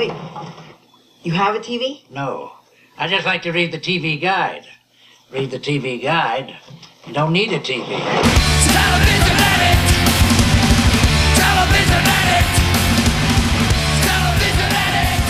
Wait, you have a TV? No. I just like to read the TV guide. Read the TV guide. You don't need a TV. Television addict! Television addict! Television addict!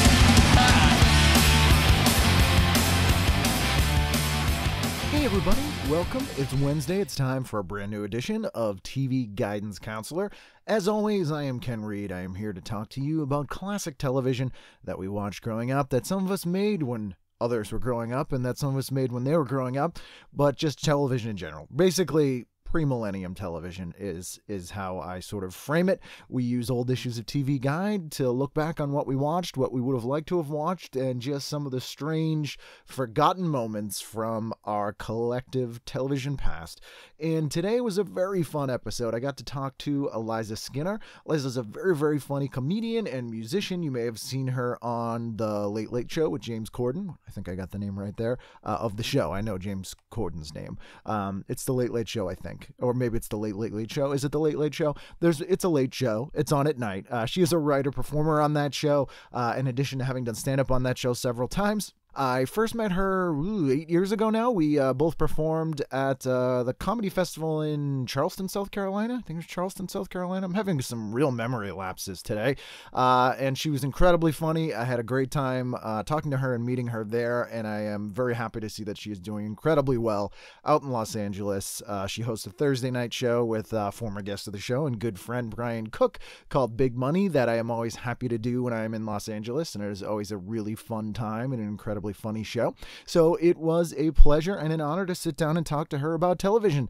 Hey everybody, welcome. It's Wednesday. It's time for a brand new edition of TV Guidance Counselor. As always, I am Ken Reed. I am here to talk to you about classic television that we watched growing up, that some of us made when others were growing up, and that some of us made when they were growing up, but just television in general. Basically, pre-millennium television is how I sort of frame it. We use old issues of TV Guide to look back on what we watched, what we would have liked to have watched, and just some of the strange, forgotten moments from our collective television past. And today was a very fun episode. I got to talk to Eliza Skinner. Eliza's a very, very funny comedian and musician. You may have seen her on The Late Late Show with James Corden. I think I got the name right there, of the show. I know James Corden's name. It's The Late Late Show, I think. Or maybe it's The Late Late Late Show. Is it The Late Late Show? It's a late show. It's on at night. She is a writer-performer on that show, in addition to having done stand-up on that show several times. I first met her 8 years ago now. We both performed at the comedy festival in Charleston, South Carolina. I think it was Charleston, South Carolina. I'm having some real memory lapses today. And she was incredibly funny. I had a great time talking to her and meeting her there. And I am very happy to see that she is doing incredibly well out in Los Angeles. She hosts a Thursday night show with former guest of the show and good friend Brian Cook called Big Money that I am always happy to do when I'm in Los Angeles. And it is always a really fun time and an incredible funny show. So it was a pleasure and an honor to sit down and talk to her about television.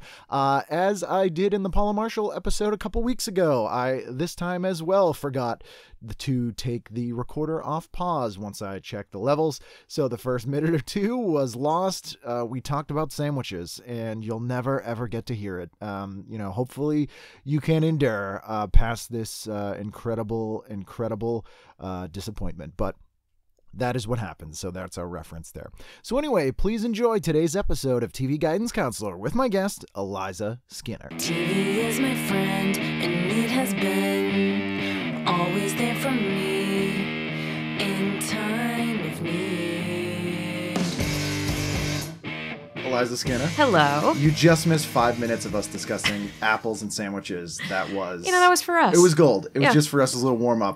As I did in the Paula Marshall episode a couple weeks ago, I this time as well forgot to take the recorder off pause once I checked the levels. So the first minute or two was lost. We talked about sandwiches and you'll never ever get to hear it. Hopefully you can endure past this incredible disappointment. But that is what happens, so that's our reference there. So anyway, please enjoy today's episode of TV Guidance Counselor with my guest, Eliza Skinner. TV is my friend, and it has been always there for me in time of need. Eliza Skinner. Hello. You just missed 5 minutes of us discussing apples and sandwiches. That was... that was for us. It was gold. It was just for us as a little warm-up.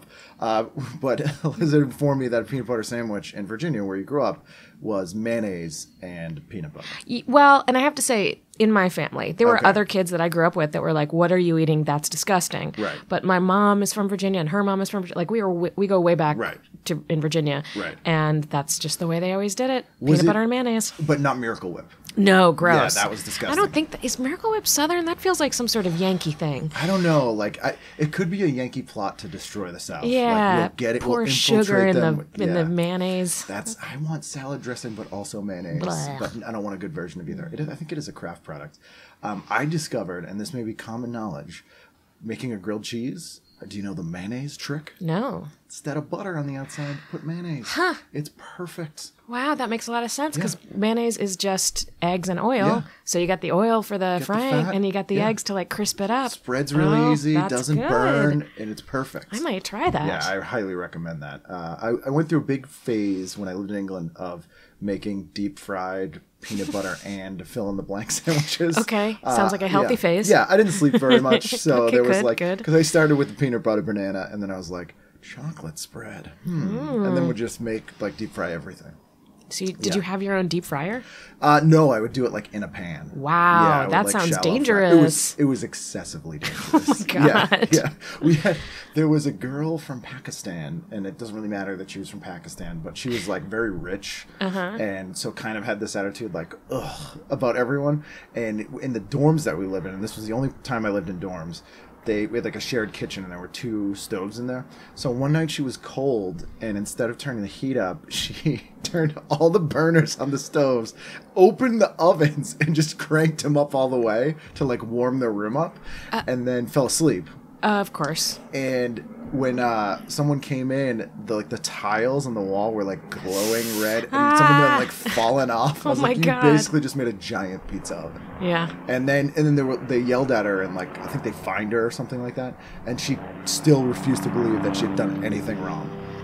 But Eliza informed me that a peanut butter sandwich in Virginia, where you grew up, was mayonnaise and peanut butter. Well, and I have to say, in my family, there were other kids that I grew up with that were like, what are you eating? That's disgusting. Right. But my mom is from Virginia and her mom is from Virginia. Like, we go way back in Virginia. Right. And that's just the way they always did it. Peanut butter and mayonnaise. But not Miracle Whip. No, gross. Yeah, that was disgusting. I don't think is Miracle Whip Southern? That feels like some sort of Yankee thing. I don't know. It could be a Yankee plot to destroy the South. Yeah, we'll get it. pour we'll sugar in them. the mayonnaise. I want salad dressing, but also mayonnaise. Blah. But I don't want a good version of either. I think it is a craft product. I discovered, and this may be common knowledge, making a grilled cheese. Do you know the mayonnaise trick? No. Instead of butter on the outside, put mayonnaise. Huh. It's perfect. Wow, that makes a lot of sense because mayonnaise is just eggs and oil. Yeah. So you got the oil for the frying and you got the eggs to crisp it up. Spreads really easy, doesn't burn, and it's perfect. I might try that. Yeah, I highly recommend that. I went through a big phase when I lived in England of making deep fried peanut butter and fill in the blank sandwiches. Okay, sounds like a healthy phase. Yeah, I didn't sleep very much, so there was good. because I started with the peanut butter banana, and then I was like, chocolate spread, and then would just make deep fry everything. So did you have your own deep fryer? No, I would do it in a pan. Wow, that sounds dangerous. It was excessively dangerous. Oh my God. Yeah. There was a girl from Pakistan, and it doesn't really matter that she was from Pakistan, but she was very rich, and so kind of had this attitude ugh about everyone. And in the dorms that we lived in, and this was the only time I lived in dorms, we had a shared kitchen and there were 2 stoves in there. So one night she was cold, and instead of turning the heat up, she turned all the burners on the stoves, opened the ovens, and just cranked them up all the way to warm their room up, and then fell asleep. Of course. And when someone came in, the tiles on the wall were glowing red, and some of them had fallen off. I was my God. You basically just made a giant pizza oven. Yeah. And then they yelled at her, and I think they fined her or something like that, and she still refused to believe that she had done anything wrong.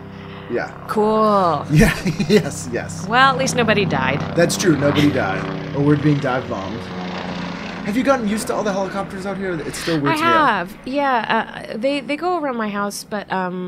Yeah. Cool. Yeah. Yes. Well, at least nobody died. That's true. Nobody died. Or we're being dive bombed. Have you gotten used to all the helicopters out here? It's still weird I to me. have. Yeah. They go around my house, but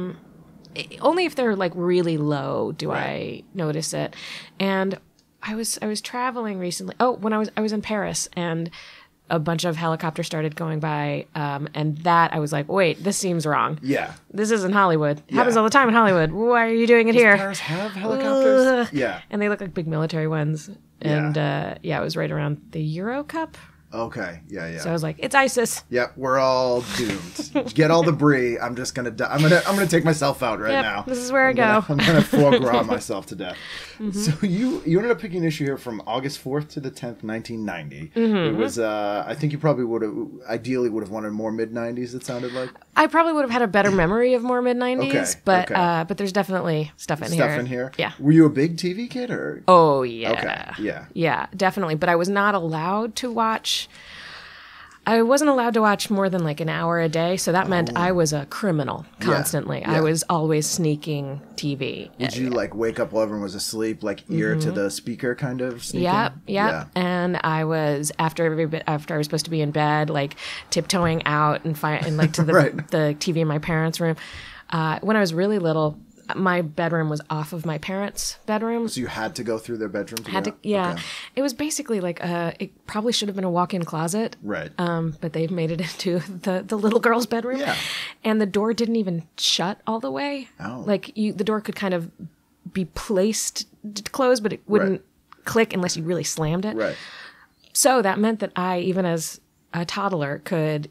only if they're like really low do I notice it. And I was traveling recently. Oh, when I was in Paris, and a bunch of helicopters started going by, and that I was like, wait, this seems wrong. Yeah. This isn't Hollywood. It happens all the time in Hollywood. Why are you doing it Does here? Paris have helicopters? Yeah. And they look like big military ones. And it was right around the Euro Cup. Okay. Yeah. So I was like, it's ISIS. Yep, we're all doomed. Get all the brie. I'm just gonna die. I'm gonna take myself out right now. This is where I go. I'm gonna foie gras myself to death. So you ended up picking an issue here from August 4th to the 10th, 1990. It was I think you probably would have wanted more mid 90s. It sounded like. I probably would have had a better memory of more mid 90s, but there's definitely stuff in here. Yeah. Were you a big TV kid or? Oh yeah. Okay. Yeah. Yeah, definitely. But I was not allowed to watch. I wasn't allowed to watch more than like an hour a day, so that meant I was a criminal constantly. Yeah. I was always sneaking TV. Would you like wake up while everyone was asleep, like ear to the speaker kind of sneaking? Yep. Yeah. And I was after I was supposed to be in bed, like tiptoeing out and like to the the TV in my parents' room. When I was really little, my bedroom was off of my parents' bedroom. So you had to go through their bedroom to Okay. It was basically like it probably should have been a walk-in closet. Right. But they've made it into the little girl's bedroom. Yeah. And the door didn't even shut all the way. Oh. Like the door could kind of be placed to close, but it wouldn't click unless you really slammed it. Right. So that meant that I, even as a toddler, could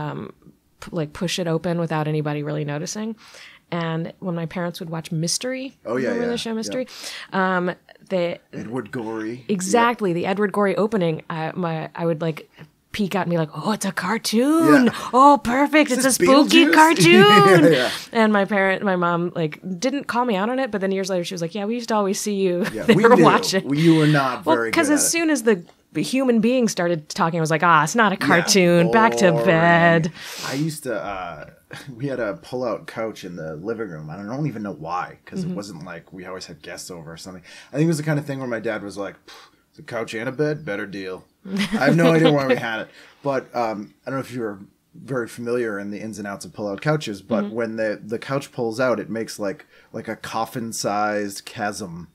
push it open without anybody really noticing. And when my parents would watch Mystery, remember the show Mystery? Yeah. Edward Gory. Exactly, the Edward Gory opening. I would like peek out and be like, "Oh, it's a cartoon! Yeah. Oh, perfect! It's a spooky cartoon!" Yeah. And my mom, like didn't call me out on it, but then years later she was like, "Yeah, we used to always see you there watching." You were not very good. Because as soon as the human being started talking, I was like, it's not a cartoon. Back to bed. I used to. We had a pull-out couch in the living room. I don't even know why, because it wasn't like we always had guests over or something. I think it was the kind of thing where my dad was like, "It's a couch and a bed, better deal." I have no idea why we had it, but I don't know if you're very familiar in the ins and outs of pull-out couches, but when the couch pulls out, it makes like a coffin-sized chasm.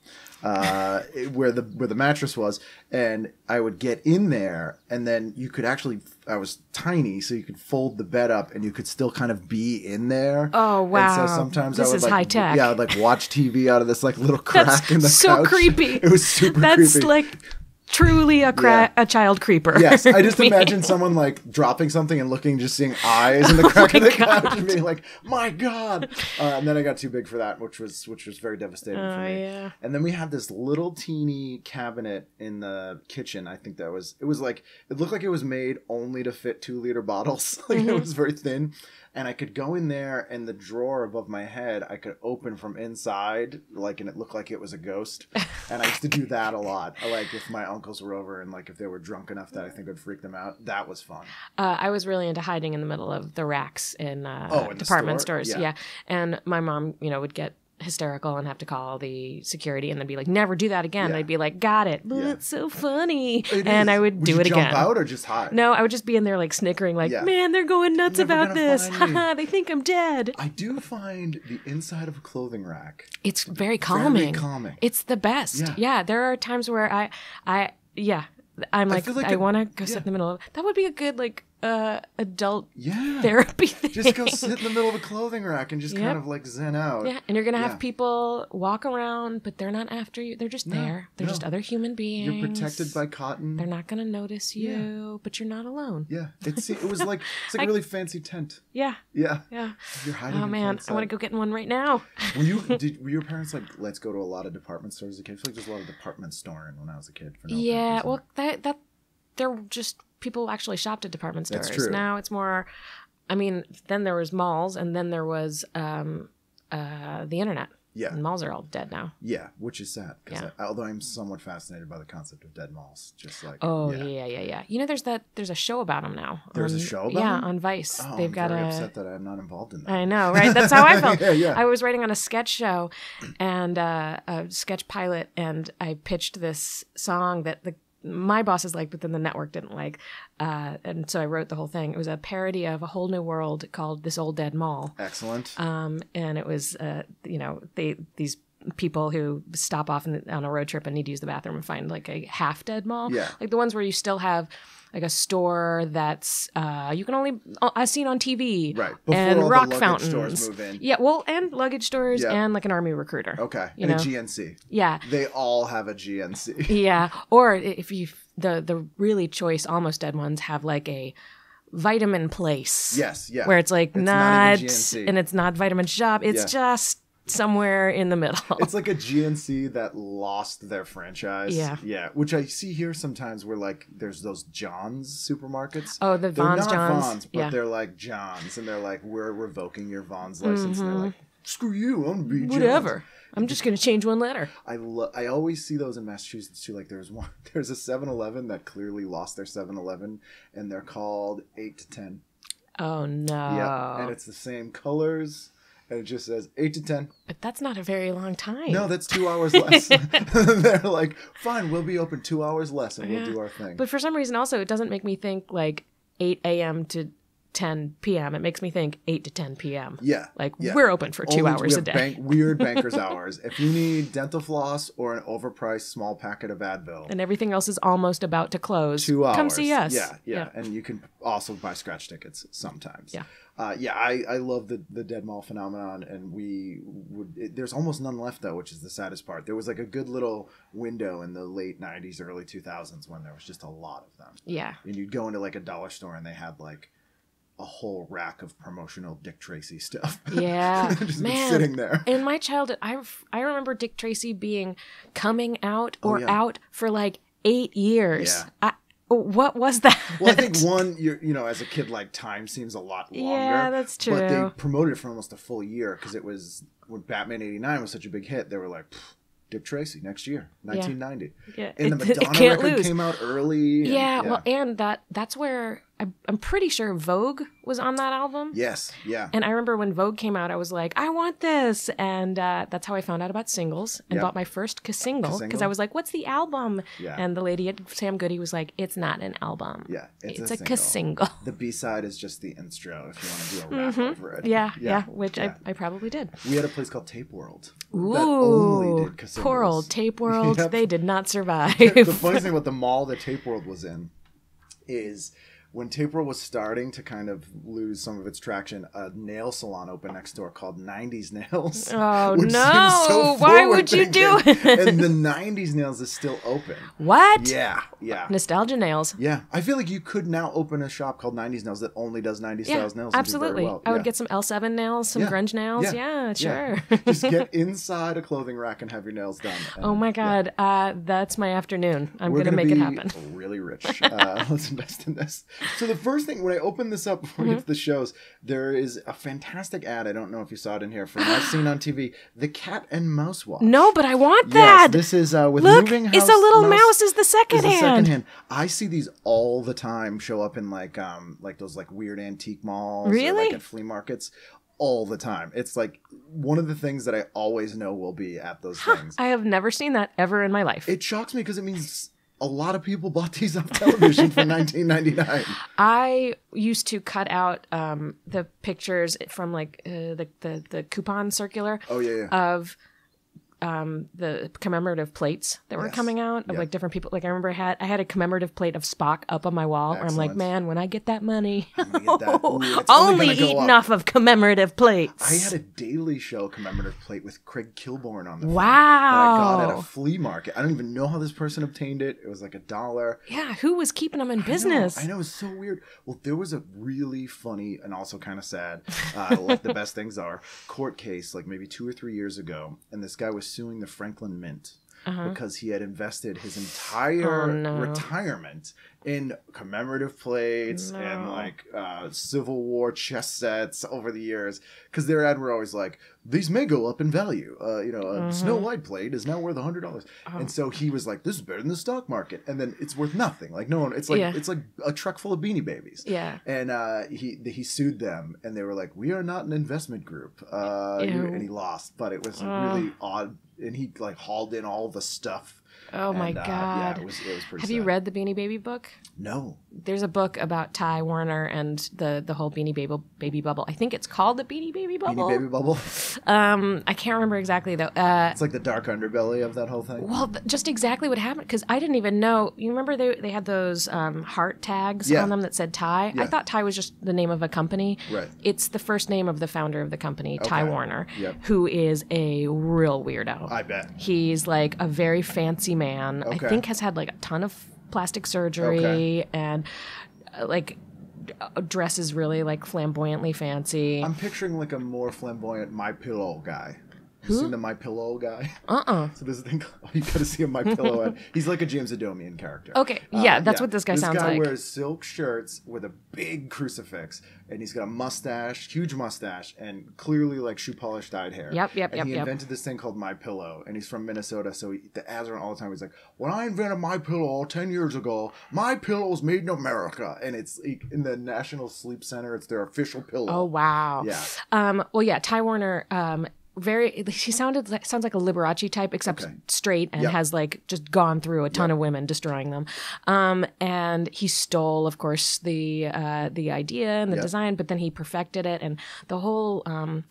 Where the mattress was, and I would get in there, and then you could actually, I was tiny, so you could fold the bed up and you could still kind of be in there. Oh wow. And so sometimes this I would is high tech. Yeah, I'd like watch TV out of this like little crack in the so couch. Creepy. It was super That's creepy. like truly a child creeper. Yes, I just imagine someone like dropping something and looking, just seeing eyes in the crack of the couch and being like, "My God!" And then I got too big for that, which was very devastating for me. Yeah. And then we had this little teeny cabinet in the kitchen. I think it looked like it was made only to fit 2-liter bottles. Like it was very thin. And I could go in there, and the drawer above my head, I could open from inside, and it looked like it was a ghost. And I used to do that a lot. Like if my uncles were over, and like if they were drunk enough that I think would freak them out, that was fun. I was really into hiding in the middle of the racks in department stores. Yeah. And my mom, would get hysterical and have to call the security and then be like, "Never do that again." They'd be like, "Got it." But it's so funny. I would do it again. Jump out or just hide? No, I would just be in there like snickering, like, "Man, they're going nuts about this. Haha, they think I'm dead." I do find the inside of a clothing rack. It's very calming. Very calming. It's the best. Yeah, there are times where I'm like I want to go sit in the middle of that. Would be a good like adult therapy thing. Just go sit in the middle of a clothing rack and just kind of like zen out. Yeah, and you're going to have people walk around, but they're not after you. They're just there. They're just other human beings. You're protected by cotton. They're not going to notice you, but you're not alone. Yeah. It was like it's like a really fancy tent. Yeah. Yeah. Yeah. You're hiding. Oh man, I want to go get in one right now. Were your parents like, let's go to a lot of department stores as a kid? I feel like there's a lot of department storing when I was a kid. For no reason. Well, that they're just people actually shopped at department stores. That's true. Now it's more. I mean, then there was malls, and then there was the internet. Yeah. And malls are all dead now. Yeah, which is sad. Yeah. Although I'm somewhat fascinated by the concept of dead malls. Just like, Oh, yeah. You know, there's a show about them now. There's a show about Yeah, them? on Vice. Oh, They've I'm got very a... upset that I'm not involved in that. I know, right? That's how I felt. Yeah. I was writing on a sketch show and a sketch pilot, and I pitched this song that my bosses liked, but then the network didn't like. And so I wrote the whole thing. It was a parody of A Whole New World called This Old Dead Mall. Excellent. And it was, these people who stop off on a road trip and need to use the bathroom and find like a half dead mall. Yeah. Like the ones where you still have like a store that's you can only seen on TV. Right. Before and all the rock luggage fountains. stores move in. Yeah, well, and luggage stores Yeah. and like an army recruiter. Okay. You And know? a GNC. Yeah. They all have a GNC. Yeah. Or if you the really choice almost dead ones have like a vitamin place. Yes, yeah. Where it's like It's not even GNC. and it's not Vitamin Shop. It's just somewhere in the middle. It's like a GNC that lost their franchise. Yeah. Yeah. Which I see here sometimes where like there's those John's supermarkets. Oh, the They're Vons not Johns. Vons, but Yeah. they're like John's. And they're like, we're revoking your Vons license. And they're like, screw you. I'm going to be John's. Whatever. I'm just going to change one letter. I always see those in Massachusetts too. Like there's a 7-Eleven that clearly lost their 7-Eleven and they're called 8 to 10. Oh, no. Yeah. And it's the same colors. And it just says 8 to 10. But that's not a very long time. No, that's 2 hours less. They're like, fine, we'll be open 2 hours less and we'll do our thing. But for some reason, also, it doesn't make me think like 8 a.m. to 10 p.m. It makes me think 8 to 10 p.m. Yeah. Like, yeah. we're open for 2 Only hours we a have day. Weird banker's hours. If you need dental floss or an overpriced small packet of Advil, And everything else is almost about to close. 2 hours. Come see us. Yeah. And you can also buy scratch tickets sometimes. Yeah. I love the dead mall phenomenon, and there's almost none left though, which is the saddest part. There was like a good little window in the late 90s, early 2000s when there was just a lot of them. Yeah. And you'd go into like a dollar store and they had like a whole rack of promotional Dick Tracy stuff. Yeah. Just Man. sitting there. In my childhood, I remember Dick Tracy coming out or out for like 8 years. Yeah. What was that? Well, I think as a kid, like time seems a lot longer. Yeah, that's true. But they promoted it for almost a full year because it was when Batman '89 was such a big hit. They were like, Dick Tracy next year, 1990. Yeah. And the It Madonna can't record lose. came out early. Yeah, well, and that's where I'm pretty sure Vogue was on that album. Yes, yeah. And I remember when Vogue came out, I was like, I want this. And that's how I found out about singles and Yep. bought my first single because I was like, what's the album? Yeah. And the lady at Sam Goody was like, it's not an album. Yeah, It's a single. The B-side is just the intro if you want to do a rap over it. Yeah, which I probably did. We had a place called Tape World. Ooh, that only did singles. poor old Tape World. Yep. They did not survive. The funny thing about the mall that Tape World was in is when Tape World was starting to kind of lose some of its traction, a nail salon opened next door called 90s Nails. Oh, which no. seems so Why would you do forward-thinking. And the 90s Nails is still open. What? Yeah. Nostalgia nails. Yeah. I feel like you could now open a shop called 90s Nails that only does 90s styles nails. and do very Absolutely. well. I would Yeah. get some L7 nails, some grunge nails. Yeah, sure. Just get inside a clothing rack and have your nails done. And, Oh my God. That's my afternoon. I'm We're going to make it happen. Really rich. Let's invest in this. So the first thing, when I open this up before we get to the shows, there is a fantastic ad. I don't know if you saw it in here from I've seen on TV, the Cat and Mouse Watch. No, but I want that. Yes, this is with Look, Moving House. it's a little mouse is the second is the hand. second hand. I see these all the time show up in like those like weird antique malls. Really? Or like at flea markets. All the time. It's like one of the things that I always know will be at those things. I have never seen that ever in my life. It shocks me because it means a lot of people bought these off television for $19.99. I used to cut out the pictures from like the coupon circular Oh yeah. of the commemorative plates that were Yes. coming out of Yep. like different people. Like I remember I had a commemorative plate of Spock up on my wall where I'm like, Excellent. man, when I get that money, I'm gonna get that. Ooh, it's only gonna go eat up. enough of commemorative plates. I had a Daily Show commemorative plate with Craig Kilborn on the front Wow. that I got at a flea market. I don't even know how this person obtained it. It was like $1. Yeah, who was keeping them in business? I know, it's so weird. Well, there was a really funny and also kind of sad, like the best things are, court case like maybe 2 or 3 years ago, and this guy was suing the Franklin Mint because he had invested his entire retirement in commemorative plates and like Civil War chess sets over the years, because their ad were always like, these may go up in value. A Snow White plate is now worth $100, and so he was like, this is better than the stock market, and then it's worth nothing. Like no one, it's like a truck full of Beanie Babies. Yeah, and he sued them, and they were like, we are not an investment group, and he lost, but it was really odd, and he like hauled in all the stuff. Oh my God. Yeah, it was pretty Have sad. you read the Beanie Baby book? No. There's a book about Ty Warner and the whole Beanie Baby bubble. I think it's called the Beanie Baby Bubble. Beanie Baby Bubble? I can't remember exactly though. It's like the dark underbelly of that whole thing. Well, just exactly what happened, because I didn't even know. You remember they had those heart tags on them that said Ty? Yeah. I thought Ty was just the name of a company. Right. It's the first name of the founder of the company, Ty Warner, who is a real weirdo. I bet. He's like a very fancy man. I think has had like a ton of plastic surgery and like dresses really like flamboyantly fancy. I'm picturing like a more flamboyant My Pillow guy. You seen the My Pillow guy? So there's a thing. You gotta see a My Pillow ad. He's like a James Adomian character. Okay, that's what this guy sounds like. This guy wears silk shirts with a big crucifix, and he's got a mustache, huge mustache, and clearly like shoe polish dyed hair. And he invented this thing called My Pillow, and he's from Minnesota, so the ads are on all the time. He's like, when I invented My Pillow 10 years ago, My Pillow was made in America, and it's in the National Sleep Center. It's their official pillow. Oh wow. Yeah. Ty Warner. He sounds like a Liberace type, except straight and has like just gone through a ton of women, destroying them. And he stole, of course, the idea and the design, but then he perfected it, and the whole.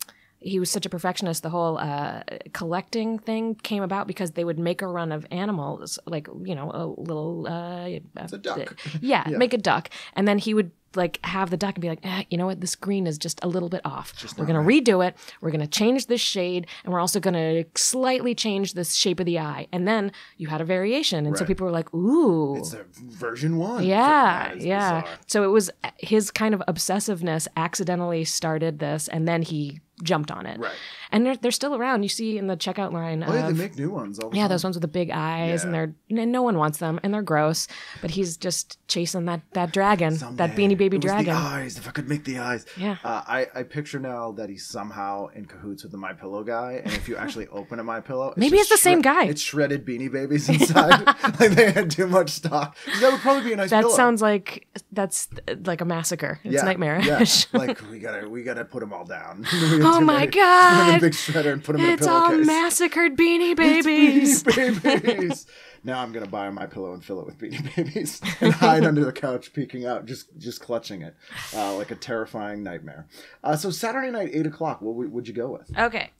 He was such a perfectionist. The whole collecting thing came about because they would make a run of animals, like a little. It's a duck. Make a duck, and then he would like have the duck and be like, you know what, this green is just a little bit off. We're going to redo it. We're going to change this shade, and we're also going to slightly change the shape of the eye. And then you had a variation, and so people were like, ooh. It's a version 1. Yeah. Bizarre. So it was his kind of obsessiveness accidentally started this, and then he jumped on it. Right. And they're still around. You see in the checkout line. They make new ones all the time. Those ones with the big eyes, and no one wants them, and they're gross. But he's just chasing that dragon, that Beanie Baby dragon. The eyes, if I could make the eyes. Yeah. I picture now that he's somehow in cahoots with the My Pillow guy, and if you actually open a My Pillow, maybe it's the same guy. It's shredded Beanie Babies inside. Like they had too much stock. That would probably be a nice pillow. That sounds like that's like a massacre. It's nightmarish. Yeah. Like we gotta put them all down. Oh my God. Big shredder and put them in a pillowcase. It's all massacred Beanie Babies. Beanie Babies. Now I'm gonna buy My Pillow and fill it with Beanie Babies and hide under the couch, peeking out, just clutching it, like a terrifying nightmare. So Saturday night, 8:00. What would you go with? Okay.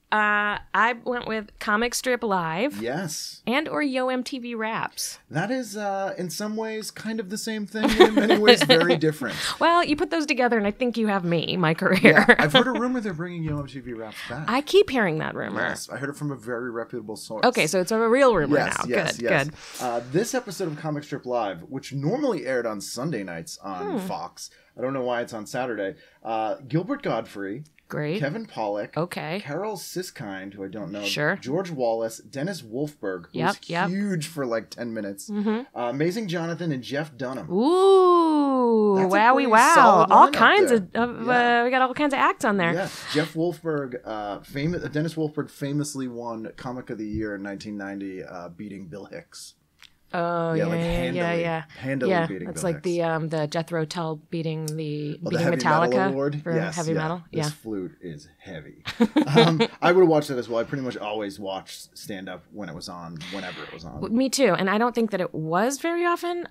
I went with Comic Strip Live. Yes. And or Yo MTV Raps. That is, in some ways, kind of the same thing. In many ways, very different. Well, you put those together, and I think you have me, my career. Yeah, I've heard a rumor they're bringing Yo MTV Raps back. I keep hearing that rumor. Yes, I heard it from a very reputable source. Okay, so it's a real rumor now. Yes, good. This episode of Comic Strip Live, which normally aired on Sunday nights on Fox, I don't know why it's on Saturday. Gilbert Godfrey. Great. Kevin Pollak. Okay. Carol Siskind, who I don't know. Sure. George Wallace. Dennis Wolfberg, who was huge for like 10 minutes. Mm-hmm. Amazing Jonathan and Jeff Dunham. Ooh. Wowie wow. All kinds of we got all kinds of acts on there. Yeah. Jeff Wolfberg, Dennis Wolfberg famously won Comic of the Year in 1990, beating Bill Hicks. Oh yeah. Handily beating it's Bill like Hicks. the Jethro Tull beating the Metallica metal award for heavy metal. This flute is heavy. I would have watched that as well. I pretty much always watched stand up when it was on, whenever it was on. Me too, and I don't think that it was very often.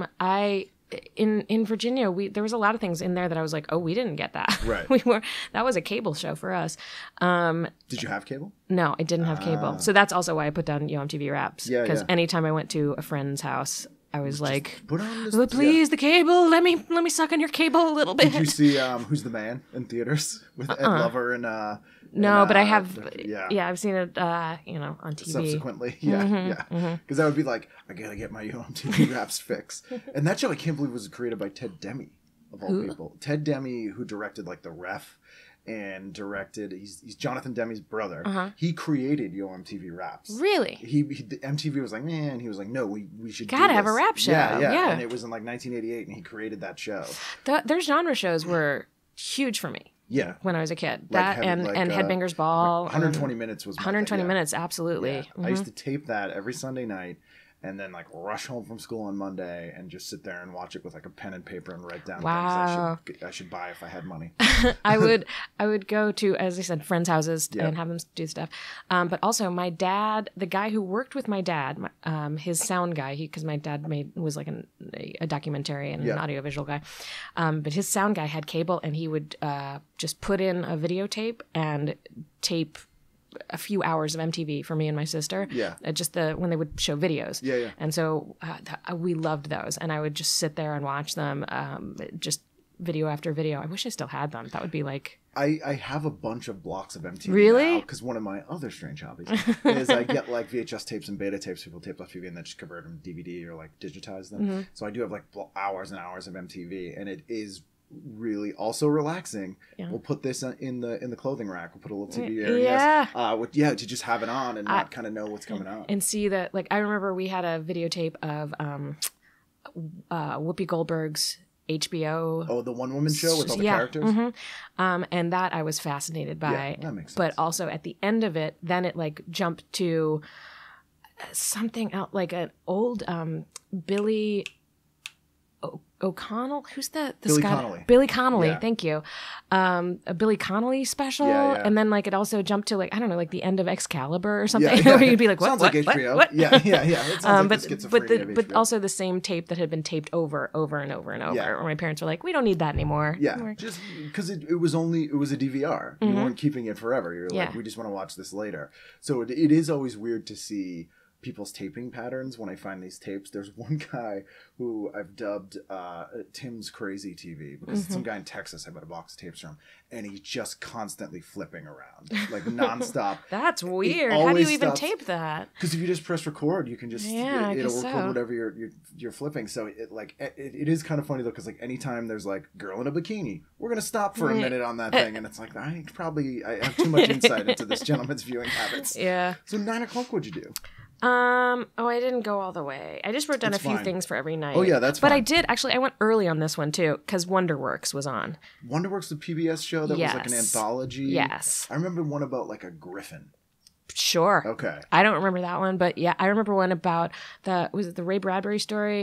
In Virginia, there was a lot of things in there that I was like, oh, we didn't get that. Right. That was a cable show for us. Did you have cable? No, I didn't have cable. So that's also why I put down Yo MTV Raps. Because anytime I went to a friend's house, I was like, put on this, please, the cable. Let me suck on your cable a little bit. Did you see Who's the Man in theaters with Ed Lover and no, but I have. I've seen it. On TV. Subsequently, because that would be like, I gotta get my Yo MTV Raps fix. And that show, I can't believe, was created by Ted Demme of all people. Ted Demme, who directed like The Ref and directed. He's Jonathan Demme's brother. He created Yo MTV Raps. Really? The MTV was like, man. He was like, no, we should Gotta do have this. a rap show. Yeah. And it was in like 1988, and he created that show. Their genre shows were huge for me. Yeah. When I was a kid. Like That and Headbangers Ball. 120 minutes was 120 minutes, absolutely. Yeah. I used to tape that every Sunday night and then like rush home from school on Monday and just sit there and watch it with like a pen and paper and write down things I should buy if I had money. I would go to, as I said, friends' houses and have them do stuff. But also my dad, the guy who worked with my dad, his sound guy, because my dad was like a documentary and an audiovisual guy. But his sound guy had cable, and he would just put in a videotape and tape a few hours of MTV for me and my sister. Yeah. Just when they would show videos. Yeah. And so we loved those, and I would just sit there and watch them, just video after video. I wish I still had them. That would be like... I have a bunch of blocks of MTV really? now, because one of my other strange hobbies is I get like VHS tapes and beta tapes. People tape off TV and then just convert them to DVD or like digitize them. So I do have like hours and hours of MTV, and it is really also relaxing. We'll put this in the clothing rack. We'll put a little TV here. To just have it on and not kind of know what's coming on. And see that, like, I remember we had a videotape of Whoopi Goldberg's HBO. Oh, the one woman show with all the characters? And that I was fascinated by. Yeah, that makes sense. But also at the end of it, then it like jumped to something else, like an old Billy O'Connell, who's the Billy Scott? Connolly. Billy Connolly, thank you. A Billy Connolly special, and then like it also jumped to like, I don't know, like the end of Excalibur or something, where you'd be like, what? Sounds what? like HBO. What? Yeah. It sounds like the schizophrenia of HBO. But also the same tape that had been taped over and over and over. Where my parents were like, we don't need that anymore. Yeah, just because it was a DVR. You weren't keeping it forever. You're like, we just want to watch this later. So it is always weird to see people's taping patterns when I find these tapes. There's one guy who I've dubbed Tim's Crazy TV, because it's some guy in Texas I bought a box of tapes from, and he's just constantly flipping around like nonstop. That's weird. How do you even tape that? Because if you just press record, you can just it'll record whatever you're flipping. So it is kind of funny though, because like anytime there's like girl in a bikini, we're gonna stop for a minute on that thing, and it's like I have too much insight into this gentleman's viewing habits. Yeah. So 9 o'clock, what'd you do? I didn't go all the way. I just wrote down a few things for every night. Oh yeah, that's fine. But I did actually. I went early on this one too, because Wonderworks was on. Wonderworks, the PBS show that was like an anthology. Yes. I remember one about like a griffin. Sure. Okay. I don't remember that one, but yeah, I remember one about was it the Ray Bradbury story?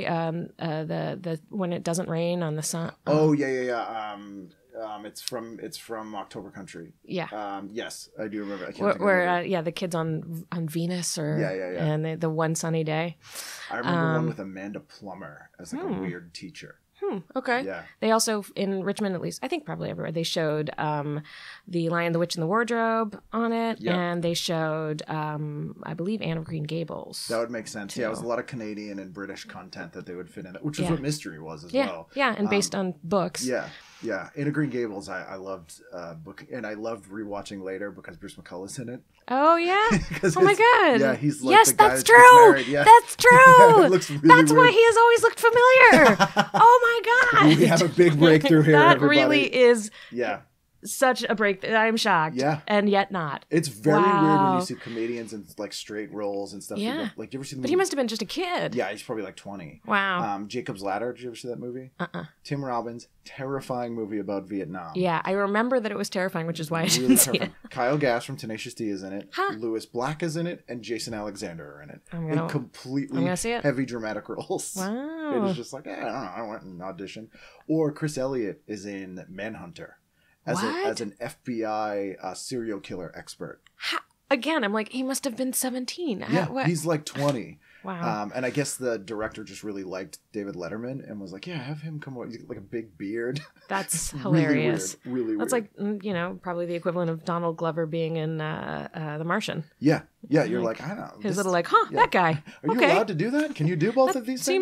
The when it doesn't rain on the sun. Oh yeah. It's from October Country. Yeah. Yes, I do remember. I can't think where the kids on Venus or and the one sunny day. I remember one with Amanda Plummer as like a weird teacher. Okay. Yeah. They also, in Richmond at least, I think probably everywhere, they showed The Lion, the Witch, and the Wardrobe on it. Yeah. And they showed, I believe, Anne of Green Gables. That would make sense. Too. Yeah, it was a lot of Canadian and British content that they would fit in, which is what Mystery was as well. Yeah, and based on books. Yeah. Anne of Green Gables, I loved book, and I loved rewatching later because Bruce McCullough's in it. Oh yeah! Oh my god! Yeah, he's like the guy that's true. Yeah. That's true. It looks really that's weird. why he has always looked familiar. Oh my god! We have a big breakthrough here. That everybody. really is. Yeah. Such a break. I'm shocked. Yeah. And yet not. It's very weird when you see comedians in like straight roles and stuff. Yeah. Like, you ever see the movie? But he must have been just a kid. Yeah, he's probably like 20. Wow. Jacob's Ladder. Did you ever see that movie? Tim Robbins. Terrifying movie about Vietnam. Yeah, I remember that it was terrifying, which is why I didn't see it. Kyle Gass from Tenacious D is in it. Louis Black is in it, and Jason Alexander are in it. I'm gonna see it. Heavy dramatic roles. Wow. It is just like, I don't know, I went and audition. Or Chris Elliott is in Manhunter. As an FBI serial killer expert. Again, I'm like, he must have been 17. Yeah, he's like 20. Wow. And I guess the director just really liked David Letterman and was like, yeah, have him come over. He's got like a big beard. That's hilarious. Really weird. That's like, probably the equivalent of Donald Glover being in The Martian. Yeah, you're like I don't know. His little that guy. Are you allowed to do that? Can you do both of these things? Seems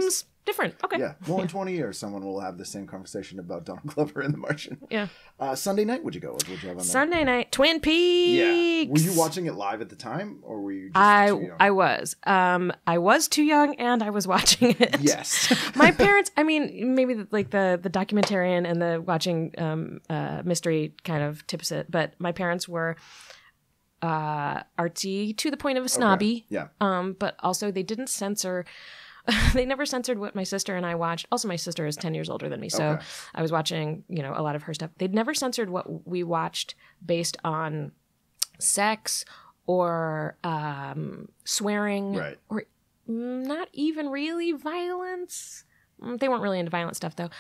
different. Okay. Yeah. Well, in 20 years, someone will have the same conversation about Donald Glover and The Martian. Yeah. Sunday night, what'd you go with? What'd you have on there? Sunday night, Twin Peaks. Yeah. Were you watching it live at the time, or were you just too young? I was. I was too young, and I was watching it. Yes. My parents, I mean, maybe like the documentarian and the watching mystery kind of tips it, but my parents were artsy to the point of a snobby. Okay. Yeah. But also they didn't censor. They never censored what my sister and I watched. Also, my sister is 10 years older than me, so Okay. I was watching, a lot of her stuff. They'd never censored what we watched based on sex or swearing, Right. or not even really violence. They weren't really into violent stuff, though.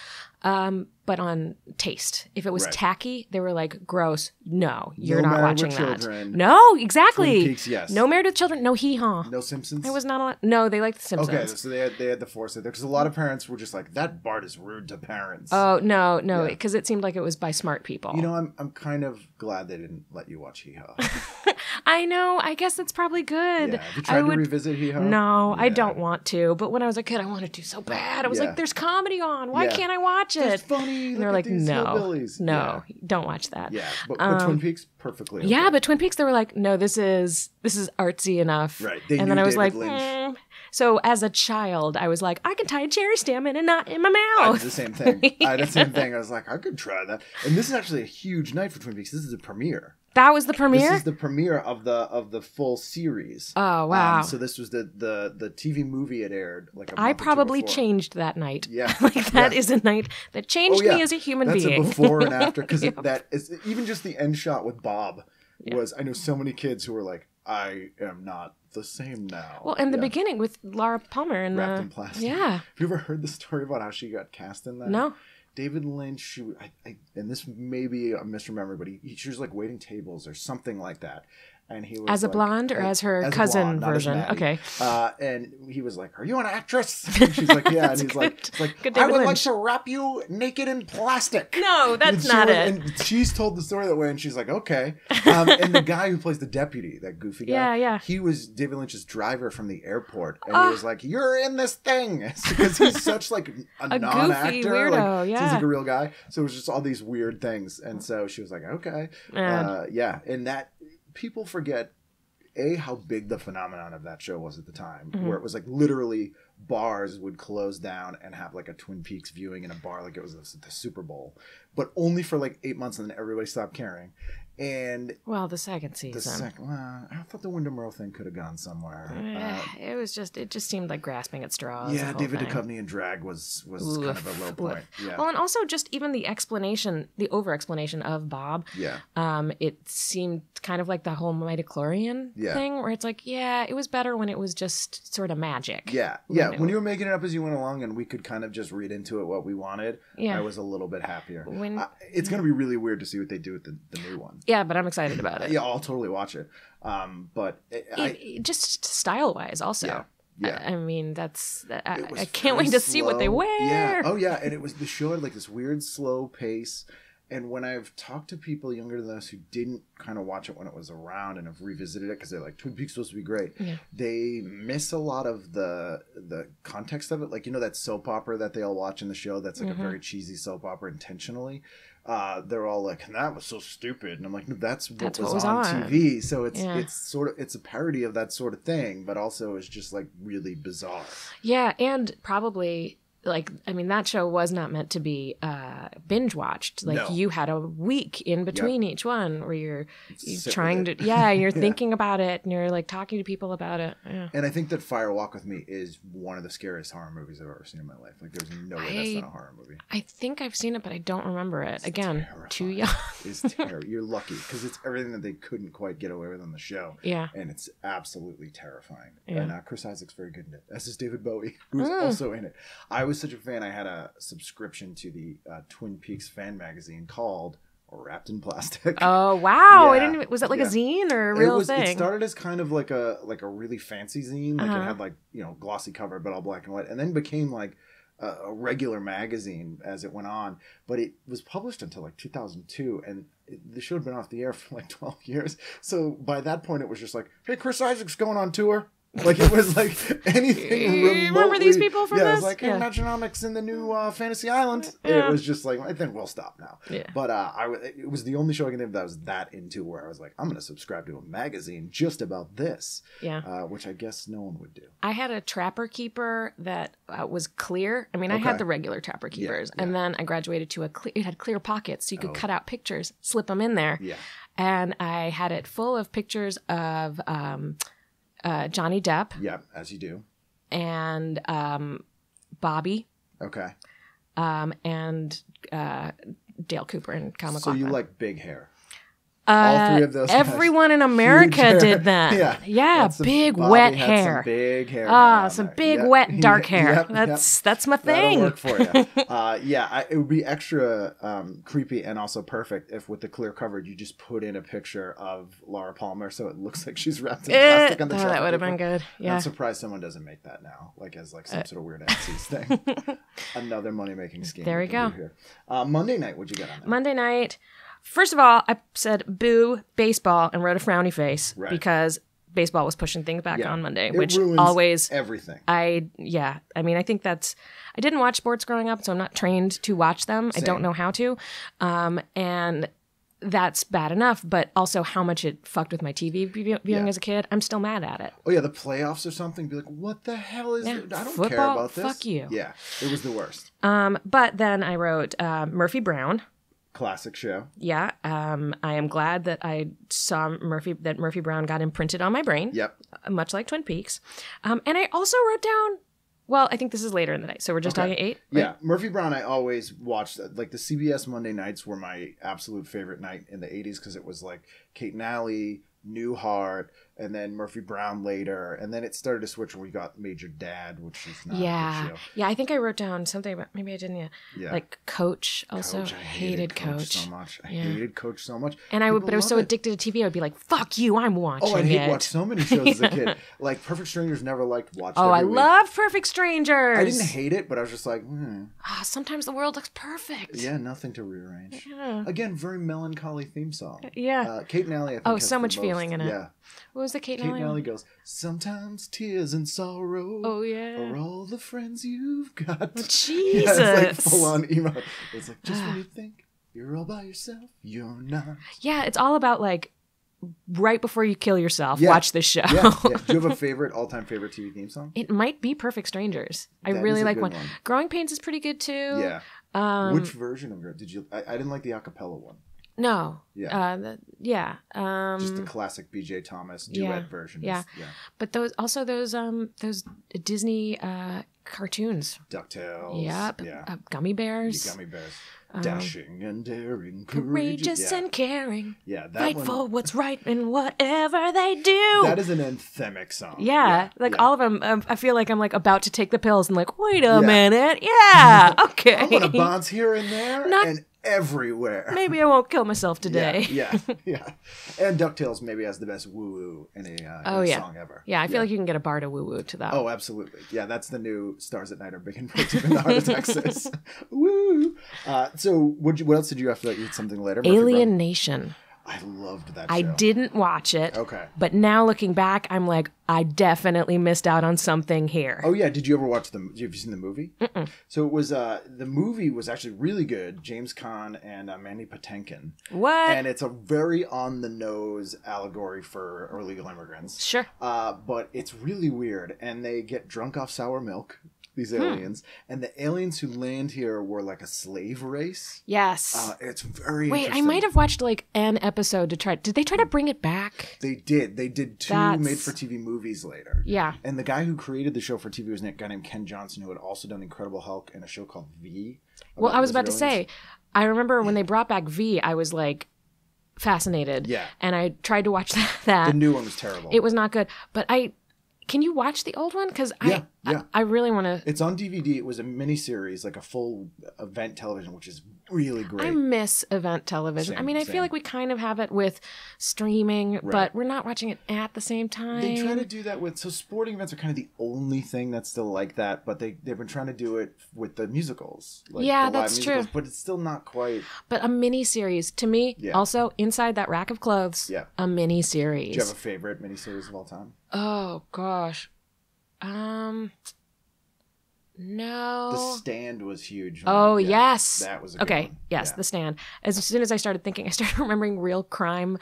But on taste. If it was Right. tacky, they were like, gross. No, you're No not Married watching with that. Children. No, exactly. Twin Peaks, yes. No Married with Children. No Hee-Haw. No Simpsons? I was not allowed. No, they liked The Simpsons. Okay, so they had the force it there because a lot of parents were just like, that Bart is rude to parents. Oh, no, Yeah. because it seemed like it was by smart people. I'm kind of glad they didn't let you watch Hee Haw. I know. I guess that's probably good. Yeah. Have you tried to revisit Hee Haw? No, I Yeah. don't want to. But when I was a kid, I wanted to so bad. I was Yeah. like, there's comedy on. Why Yeah. can't I watch it? It's funny. And they're Look like, at these no, hillbillies. no, don't watch that. Yeah, but Twin Peaks, perfectly okay. Yeah, but Twin Peaks, they were like, no, this is artsy enough. Right. They And knew then I was David like, Lynch. So as a child, I was like, I can tie a cherry stem in a knot in my I mouth. did the same thing. I was like, I could try that. And this is actually a huge night for Twin Peaks. This is a premiere. That was the premiere? This is the premiere of the full series. Oh, wow. So this was the TV movie it aired like a month I or two probably before. changed that night. Yeah. Like that Yeah. is a night that changed me as a human That's being. a before and after because Yep. that is even just the end shot with Bob was. I know so many kids who were like, I am not the same now. Well, in the Yeah. beginning with Laura Palmer and Wrapped in plastic. Yeah. Have you ever heard the story about how she got cast in that? No. David Lynch, and this may be a misremember, but she was like waiting tables or something like that. And he was As a like- blonde or as her a cousin blonde, not as version? Maddie. Okay. And he was like, "Are you an actress?" And she's like, "Yeah." And he's like, Good "I David would like Lynch. to wrap you naked in plastic." No, that's And she not was- it. And she's told the story that way, and she's like, "Okay." And the guy who plays the deputy, that goofy guy, Yeah. he was David Lynch's driver from the airport, and he was like, "You're in this thing," because he's such like a goofy non-actor, weirdo, like, yeah. seems like a real guy. So it was just all these weird things, and so she was like, "Okay, Man. yeah." And that people forget. How big the phenomenon of that show was at the time, Mm-hmm. where it was like literally bars would close down and have like a Twin Peaks viewing in a bar like it was the Super Bowl, but only for like 8 months, and then everybody stopped caring. And Well, the second season. I thought the Wyndham Earl thing could have gone somewhere. It just seemed like grasping at straws. the Yeah, whole David thing. Duchovny in drag was kind of a low point. Yeah, Well, and also just even the explanation, the over-explanation of Bob. yeah. It seemed kind of like the whole midichlorian Yeah. thing, where it's like, yeah, it was better when it was just sort of magic. Yeah. When you were making it up as you went along, and we could kind of just read into it what we wanted, Yeah. I was a little bit happier. When- It's going to be really weird to see what they do with the new one. Yeah, but I'm excited about it. Yeah, I'll totally watch it. But Just style-wise, also. Yeah. Yeah. I mean, that's. it was I can't wait very to see what they slow. wear. Yeah. Oh yeah, and the show had like this weird slow pace. And when I've talked to people younger than us who didn't kind of watch it when it was around and have revisited it because they're like, Twin Peaks is supposed to be great, they miss a lot of the context of it. Like, that soap opera that they all watch in the show that's like a very cheesy soap opera intentionally. They're all like, that was so stupid. And I'm like, no, that's what was on TV. So it's a parody of that sort of thing, but also it's just like really bizarre. Yeah, and probably that show was not meant to be binge watched. Like No. you had a week in between each one where you're Sit trying with to, you're thinking about it and you're like talking to people about it. Yeah. And I think that Fire Walk with Me is one of the scariest horror movies I've ever seen in my life. Like, there's no way that's not a horror movie. I think I've seen it, but I don't remember it. Again, terrifying. too young. It's terrible. You're lucky because it's everything that they couldn't quite get away with on the show. Yeah. And it's absolutely terrifying. Yeah. And Chris Isaac's very good in it, as is David Bowie, who's also in it. I was such a fan. I had a subscription to the Twin Peaks fan magazine called Wrapped in Plastic. Oh wow! Yeah. I didn't. Was it like a zine or a real thing? It started as kind of like a really fancy zine. Like it had like glossy cover, but all black and white, and then became like a regular magazine as it went on. But it was published until like 2002, and the show had been off the air for like 12 years. So by that point, it was just like, hey, Chris Isaac's going on tour. Like it was like anything remotely. Remember these people from It was this? like Yeah. Metronomics in the new Fantasy Island. Yeah. It was just like, I think we'll stop now. Yeah. But it was the only show I can think of that I was that into, where I was like, I'm going to subscribe to a magazine just about this. Yeah. Which I guess no one would do. I had a Trapper Keeper that was clear. I mean, I had Okay. the regular Trapper Keepers, yeah. and then I graduated to it had clear pockets, so you could cut out pictures, slip them in there. Yeah. And I had it full of pictures of Johnny Depp Yeah, as you do. and Bobby Okay. and Dale Cooper and Kyle So MacLachlan. you like big hair. All three of those guys. Everyone in Huge America hair. did that. Yeah, That's big Bobby wet had hair. Some big hair. Some there. big Yep. wet dark hair. Yep, That's my thing. That'll work for you. It would be extra creepy and also perfect if with the clear coverage you just put in a picture of Laura Palmer so it looks like she's wrapped in plastic on the that would have paper. been good. Yeah. I'm surprised someone doesn't make that now, like as like some sort of weird Etsy's thing. Another money making scheme. There we go. Here. Monday night, what'd you get on that? Monday night. First of all, I said boo baseball and wrote a frowny face Right. because baseball was pushing things back Yeah. on Monday, It which ruins always everything. I mean, I think that's I didn't watch sports growing up, so I'm not trained to watch them. I don't Same. know how to. And that's bad enough, but also how much it fucked with my TV viewing Yeah. as a kid. I'm still mad at it. Oh yeah, the playoffs or something. Be like, what the hell is Yeah, it? I don't care football, about this. fuck you. Yeah, it was the worst. But then I wrote Murphy Brown. Classic show. Yeah, I am glad that I saw Murphy Brown got imprinted on my brain. Yep. Much like Twin Peaks. And I also wrote down. Well, I think this is later in the night, so we're just Okay. talking 8. Yeah, Murphy Brown. I always watched like the CBS Monday nights were my absolute favorite night in the '80s because it was like Kate and Allie, Newhart, and then Murphy Brown later, and then it started to switch when we got Major Dad, which is not a Yeah, good show. yeah. I think I wrote down something about maybe I didn't. Yeah. Like Coach. Also Coach, I hated Coach. so much. I Yeah. hated Coach so much. And I would, People but I was so love it. addicted to TV, I would be like, "Fuck you, I'm watching Oh, I it." hate watch so many shows as a kid. Like Perfect Strangers, never liked watched. Oh, I every week. loved Perfect Strangers. I didn't hate it, but I was just like, Sometimes the world looks perfect. yeah, nothing to rearrange. Yeah. Again, very melancholy theme song. Yeah. Kate and Allie, I think, Oh, has so the much most- feeling in it. Yeah. What was the Kate Kate and and Allie? Allie goes, sometimes tears and sorrow Oh, yeah. are all the friends you've got. Jesus. Yeah, it's like full on emo. It's like, just when you think you're all by yourself, you're not. Yeah, it's all about like right before you kill yourself, Yeah. watch this show. Yeah, yeah. Do you have a favorite, all-time favorite TV theme song? It might be Perfect Strangers. I That really is a like good one. one. Growing Pains is pretty good too. Yeah. Which version of it did you? I didn't like the acapella one. No. Yeah. Just the classic B.J. Thomas duet version. Yeah. But those Disney cartoons. Ducktails. Yep. Yeah. Gummy Bears. The Gummy Bears. Dashing and daring, Courageous yeah. and caring. Yeah, that Fight one. for what's right in whatever they do. That is an anthemic song. Yeah, like yeah. all of them. I feel like I'm like about to take the pills and like, wait a Yeah. minute. Yeah, okay. I'm gonna bounce here and there Not- and everywhere. Maybe I won't kill myself today. Yeah, yeah. And DuckTales maybe has the best woo-woo in a song ever. Yeah, I feel like you can get a bar to woo woo to that. Oh, absolutely. Yeah, that's the new Stars at Night are big and breaks in the heart of Texas. Woo! So what else did you have to eat something later? Murphy Alien Brown? Nation. I loved that show. I didn't watch it. Okay. But now looking back, I'm like, I definitely missed out on something here. Oh yeah, did you ever watch have you seen the movie? Mm-mm. So it was the movie was actually really good. James Caan and Mandy Patinkin. What? And it's a very on the nose allegory for illegal immigrants. Sure. But it's really weird, and they get drunk off sour milk. These aliens, and the aliens who land here were like a slave race. Yes. It's very Wait, I interesting. might have watched like an episode to try. Did they try to bring it back? They did. They did two That's- made-for-TV movies later. Yeah. And the guy who created the show for TV was a guy named Ken Johnson, who had also done Incredible Hulk and a show called V. Well, I was about to those say, aliens. I remember when they brought back V, I was like fascinated. Yeah. And I tried to watch that. The new one was terrible. It was not good. But can you watch the old one? Because Yeah. I really want to. It's on DVD. It was a miniseries, like a full event television, which is really great. I miss event television. I Same, mean, I same. feel like we kind of have it with streaming, but we're not watching it at the same time. They try to do that so sporting events are kind of the only thing that's still like that, but they've been trying to do it with the musicals. Like Yeah, the live that's musicals, true. But it's still not quite. But a mini series to me, Yeah. also inside that rack of clothes, Yeah. a mini series. Do you have a favorite miniseries of all time? Oh gosh. No. The Stand was huge. Oh, Yeah, yes. that was a good okay. one. Yes, Yeah. The Stand. As soon as I started thinking, I started remembering real crime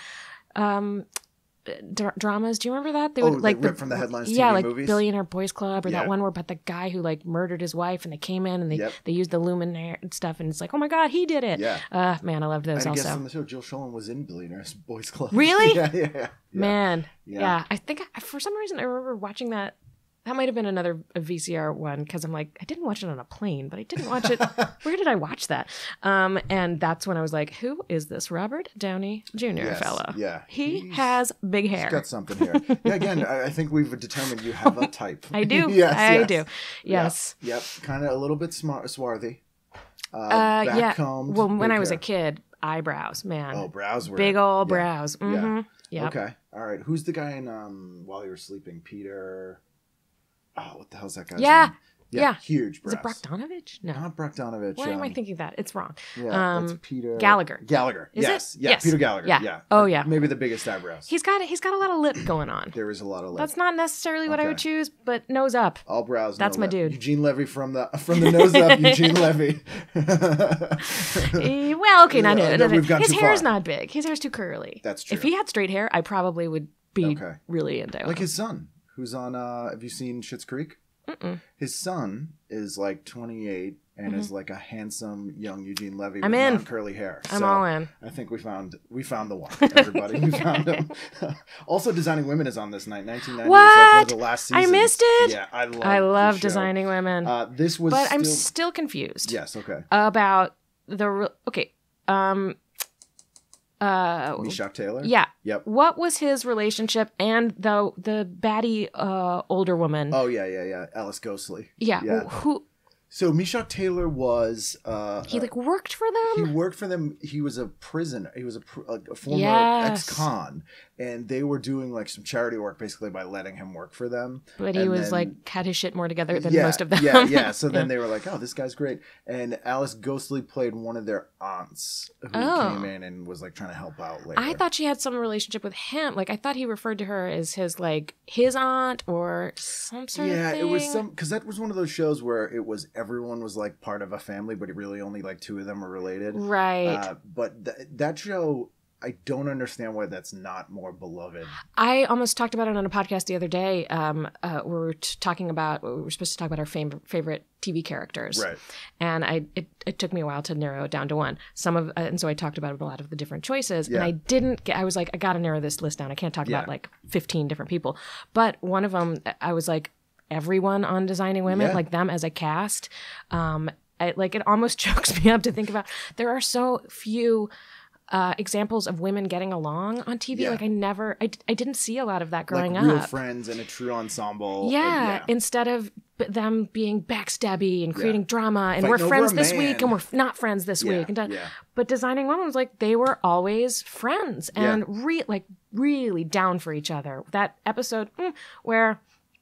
dramas. Do you remember that? They Oh, would they ripped from the headlines Yeah, TV like movies? Billionaire Boys Club, or Yeah. that one where about the guy who like murdered his wife, and they came in and they used the luminaire and stuff, and it's like, oh my god, he did it. Yeah. Man, I loved those And I also. guess on the show, Jill Schoen was in Billionaires Boys Club. Really? yeah. Man, Yeah. yeah. I think for some reason I remember watching that. That might have been another VCR one, because I'm like, I didn't watch it on a plane, but I didn't watch it. Where did I watch that? And that's when I was like, who is this Robert Downey Jr. Yes, fella? yeah. He has big hair. He's got something here. Yeah, again, I think we've determined you have a type. I do. Yes, I yes. do. Yes. Yeah. Yep. Kind of a little bit swarthy. Yeah. Back-combed, Well, when big I was a hair. kid, eyebrows, man. Oh, brows were... Big old yeah. brows. Mm-hmm. Yeah. Okay. All right. Who's the guy in While You Were Sleeping? Peter... Oh, what the hell's that guy's Yeah. name? Yeah. Huge Is brows. it Bogdanovich? No. Not Bogdanovich. Why am I thinking that? It's wrong. Yeah, it's Peter... Gallagher. Gallagher. Is it? Yes. Yeah, Yes. Peter Gallagher. Yeah. Yeah. Oh, yeah. Maybe the biggest eyebrows. He's got a lot of lip going on. There is a lot of lip. That's not necessarily what I Okay. would choose, but nose up. All brows. That's no my lip. dude. Eugene Levy from the nose up. Eugene Levy. Well, okay, not Yeah, him. no, we've gone His too hair's far. not big. His hair's too curly. That's true. If he had straight hair, I probably would be Okay. really into him. Like his son, who's on. Have you seen Schitt's Creek? Mm-mm. His son is like 28 and is like a handsome young Eugene Levy with I'm in. non-curly hair. I'm So all in. I think we found the one. Everybody, we found him. Also, Designing Women is on this night. 1990 is like one of the last I seasons. missed it. Yeah, I love the show. Designing Women. This was, but I'm still confused. Yes. Okay. About okay. Meshack Taylor. Yeah. Yep. What was his relationship and the baddie older woman? Oh yeah. Alice Ghostly. Yeah. Yeah. Who So Meshack Taylor was. he like worked for them? He worked for them. He was a prisoner. He was a former Yes. ex-con, and they were doing like some charity work basically by letting him work for them. But he And was then- like had his shit more together than yeah, most of them. Yeah. So then they were like, "Oh, this guy's great." And Alice Ghostly played one of their aunts who came in and was like trying to help out later. I thought she had some relationship with him. Like I thought he referred to her as his aunt or some sort of thing. It was some because that was one of those shows where it was everyone was like part of a family, but really only like two of them were related. Right. But that show, I don't understand why that's not more beloved. I almost talked about it on a podcast the other day. We were talking about, we were supposed to talk about our favorite TV characters. Right. And it took me a while to narrow it down to one. And so I talked about a lot of the different choices. Yeah. And I was like, I got to narrow this list down. I can't talk about like 15 different people. But one of them, I was like, everyone on Designing Women, like them as a cast. It almost chokes me up to think about. There are so few examples of women getting along on TV. Yeah. Like I didn't see a lot of that growing like real up. friends and a true ensemble. Yeah, instead of them being backstabby and creating drama and Fighting we're over friends a this man. week and we're not friends this week. And But Designing Women was like, they were always friends and really down for each other. That episode where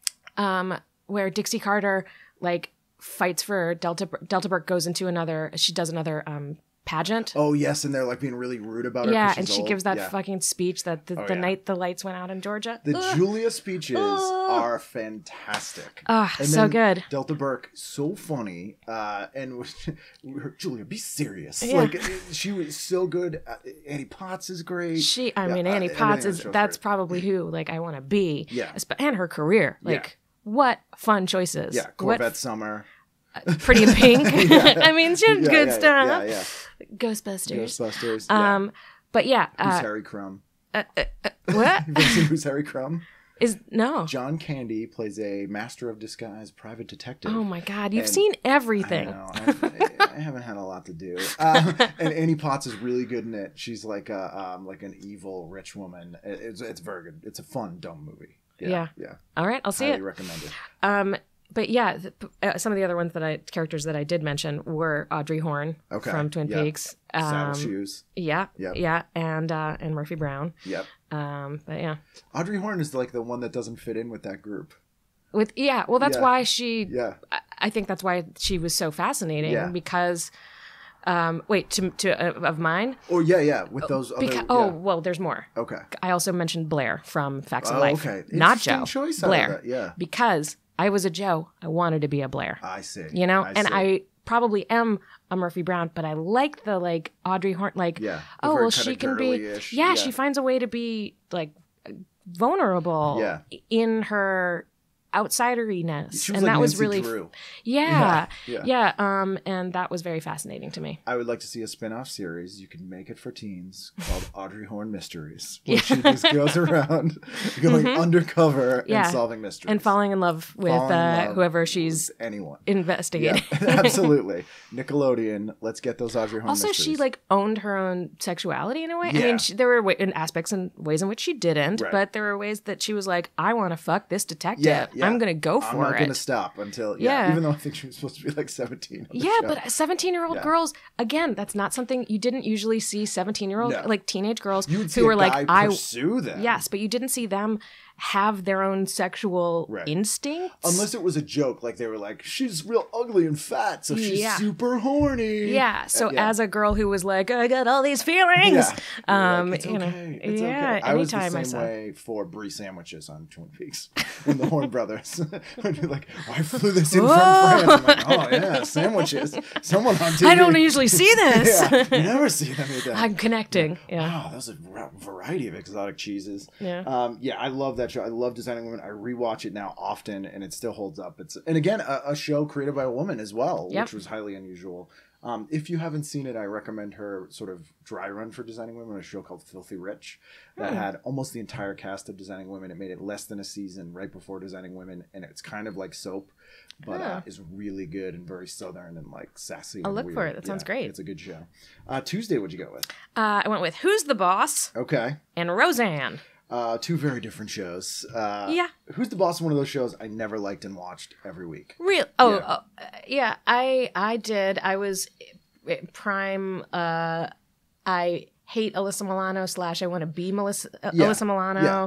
Dixie Carter like fights for Delta Burke goes into she does another pageant. Oh yes, and they're like being really rude about her. Yeah, 'cause and she's she old. gives that fucking speech that the yeah. night the lights went out in Georgia. The Julia speeches are fantastic. Ah, And so then good. Delta Burke, so funny, and Julia, be serious. Yeah. Like she was so good. Annie Potts is great. Annie Potts everything on that's great. probably who like I want to be. Yeah. And her career, like what fun choices. Yeah, Corvette Summer. Pretty in Pink. I mean, she had good stuff. Yeah. Ghostbusters. Ghostbusters. But yeah. Who's Harry Crumb? What? You've ever seen Who's Harry Crumb? No. John Candy plays a master of disguise private detective. Oh my God, you've seen everything. I know. I haven't had a lot to do. And Annie Potts is really good in it. She's like an evil rich woman. It's very good. It's a fun, dumb movie. Yeah. All right, I'll see Highly it. recommend it. But yeah, some of the other characters that I did mention were Audrey Horne from Twin Peaks. Saddle Shoes. Yeah. And Murphy Brown. Yep. But yeah. Audrey Horne is like the one that doesn't fit in with that group. Well, that's why she. Yeah. I think that's why she was so fascinating because Wait, of mine? Or yeah, with those other... Well, there's more. Okay. I also mentioned Blair from Facts of Life. Okay. Not Interesting Joe. choice out of Blair. that, yeah. Because I was a Joe. I wanted to be a Blair. I see. You know? I And see. I probably am a Murphy Brown, but I like the, like, Audrey Horne, like, Yeah, the oh, very well, kinda she can be... girly-ish, Yeah, yeah. she finds a way to be, like, vulnerable Yeah. in her outsideriness. She was and like that was Nancy really... Drew. Yeah. Yeah. And that was very fascinating to me. I would like to see a spin-off series. You can make it for teens called Audrey Horne Mysteries, where she just goes around going undercover and solving mysteries. And falling in love with whoever she's anyone investigating. Yeah, absolutely. Nickelodeon, let's get those Audrey Horne Also, mysteries. she like owned her own sexuality in a way. I Yeah. mean, there were aspects and ways in which she didn't, Right. but there were ways that she was like, I want to fuck this detective. Yeah. I'm going to go for I'm not it. going to stop until... Yeah. Even though I think she was supposed to be like 17. on the Yeah, show. but 17-year-old Yeah. girls, again, that's not something you didn't usually see 17-year-old, No. like teenage girls You would see who were a like, guy pursue them. Yes, but you didn't see them have their own sexual Right. instincts. Unless it was a joke, like they were like, she's real ugly and fat, so she's Yeah. super horny. Yeah. So Yeah. as a girl who was like, I got all these feelings. Yeah. Like, it's you know, okay. It's yeah. okay. I was the Anytime I same saw. way for brie sandwiches on Twin Peaks when the Horne brothers would be like, oh, I flew this in from France. I'm like, oh yeah, sandwiches. Someone on TV. I don't usually see this. Yeah, you never see them eat that. I'm connecting. Yeah. Wow, that was a variety of exotic cheeses. Yeah. Yeah, I love that show. I love Designing Women. I rewatch it now often, and it still holds up. And again, a show created by a woman as well, Yep. which was highly unusual. If you haven't seen it, I recommend her sort of dry run for Designing Women, a show called Filthy Rich that had almost the entire cast of Designing Women. It made it less than a season right before Designing Women, and it's kind of like soap, but is really good and very southern and like sassy. I'll and look weird. for it. That sounds great. It's a good show. Tuesday, what'd you go with? I went with Who's the Boss Okay. and Roseanne. Two very different shows. Yeah. Who's the Boss? One of those shows I never liked and watched every week. Real? Yeah. I did. I was prime. I hate Alyssa Milano / I want to be Alyssa Milano.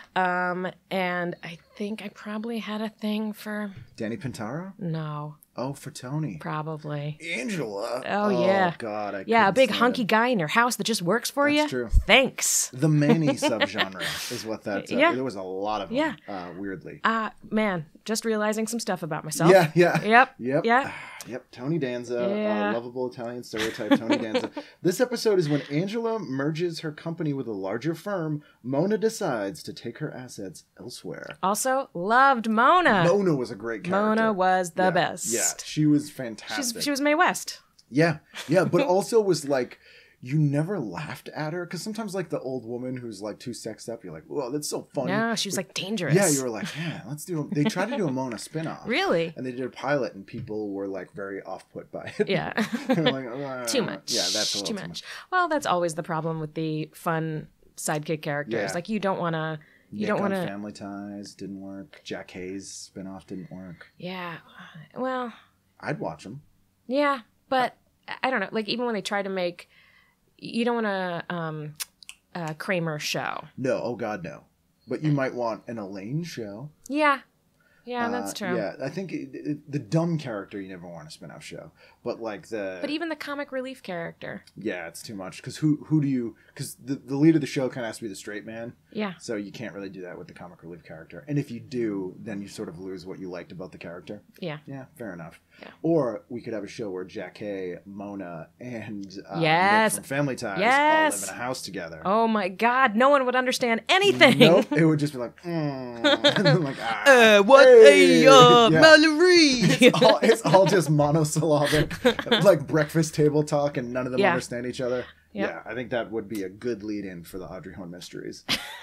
And I think I probably had a thing for Danny Pintaro? no, Oh, for Tony. probably. Angela. Oh, yeah. God. I Yeah, a couldn't big stand hunky it. guy in your house that just works for you. That's true. Thanks. The Manny subgenre is what that. Yeah. There was a lot of them. Yeah. Weirdly. Man, just realizing some stuff about myself. Yeah. Yep. Yep. Yeah. Yep. Tony Danza, Yeah. lovable Italian stereotype. Tony Danza. This episode is when Angela merges her company with a larger firm. Mona decides to take her assets elsewhere. Also, loved Mona. Mona was a great character. Mona was the Yeah. best. Yeah, she was fantastic. She was Mae West. Yeah, but also was like, you never laughed at her because sometimes like the old woman who's like too sexed up, you're like, whoa, that's so funny. No, she was like dangerous. Yeah, you were like, yeah, let's do. They tried to do a Mona spinoff. Really? And they did a pilot, and people were like very off put by it. Yeah. They were like, Too much. Yeah, that's a little too much. Well, that's always the problem with the fun sidekick characters. Yeah. Like you don't want to. You Nick don't on want to. Family Ties didn't work. Jack Hayes spinoff didn't work. Yeah. Well. I'd watch them. Yeah, but I don't know. Like even when they try to make, you don't want a Kramer show. No, oh God, no. But you might want an Elaine show. Yeah. Yeah, that's true. Yeah, I think the dumb character you never want a spin-off show, but like But even the comic relief character. Yeah, it's too much because who do you? Because the lead of the show kind of has to be the straight man. Yeah. So you can't really do that with the comic relief character, and if you do, then you sort of lose what you liked about the character. Yeah. Yeah, fair enough. Yeah. Or we could have a show where Jack Hay, Mona, and Yes. Nick from Family Ties Yes. all live in a house together. Oh my God! No one would understand anything. Nope, it would just be like, and then like, What hey! Yeah. Mallory? It's all just monosyllabic, like breakfast table talk, and none of them Yeah. understand each other. Yep. Yeah, I think that would be a good lead-in for the Audrey Horne mysteries.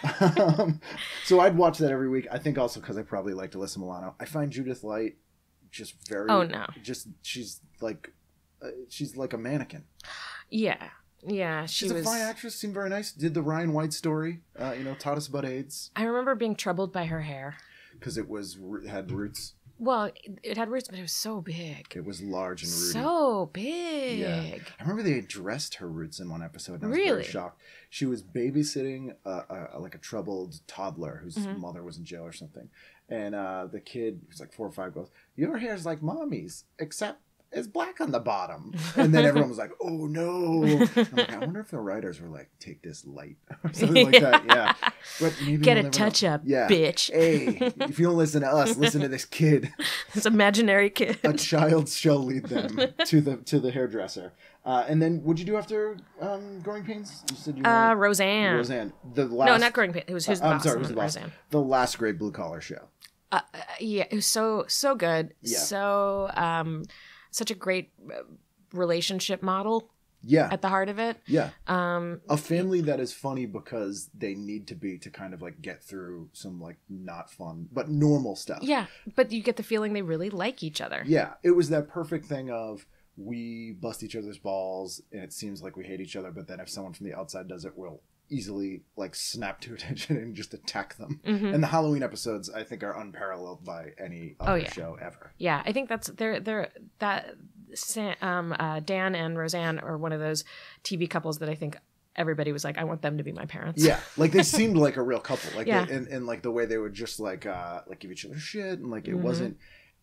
So I'd watch that every week. I think also because I probably liked Alyssa Milano. I find Judith Light just very... Oh, no. Just, she's like a mannequin. Yeah. Yeah, She's a fine actress, seemed very nice. Did the Ryan White story, taught us about AIDS. I remember being troubled by her hair. Because it had roots. Well, it had roots, but it was so big. It was large and rooty. So big. Yeah. I remember they addressed her roots in one episode, and I was Really? very shocked. She was babysitting like a troubled toddler whose mother was in jail or something. And the kid, who's like 4 or 5, goes, "Your hair's like mommy's, except it's black on the bottom. And then everyone was like, oh no. I'm like, I wonder if the writers were like, take this light or something like that. Yeah. But maybe Get we'll a touch know. up, Yeah. bitch. Hey, if you don't listen to us, listen to this kid. This imaginary kid. A child shall lead them to the hairdresser. And then what'd you do after Growing Pains? You said you were Roseanne. Roseanne. The last, No, not Growing Pains. It was Who's the I'm Boss? sorry, Who's the Boss? Roseanne. The last great blue collar show. Yeah, it was so good. Yeah. So such a great relationship model Yeah. at the heart of it. Yeah. A family that is funny because they need to be to kind of like get through some like not fun but normal stuff. Yeah, but you get the feeling they really like each other. Yeah. It was that perfect thing of we bust each other's balls and it seems like we hate each other, but then if someone from the outside does it, we'll easily like snap to attention and just attack them. Mm-hmm. And the Halloween episodes I think are unparalleled by any other show ever. Yeah, I think that's Dan and Roseanne are one of those TV couples that I think everybody was like, I want them to be my parents. Yeah, like they seemed like a real couple. Like Yeah. and like the way they would just like give each other shit and like it Mm-hmm. wasn't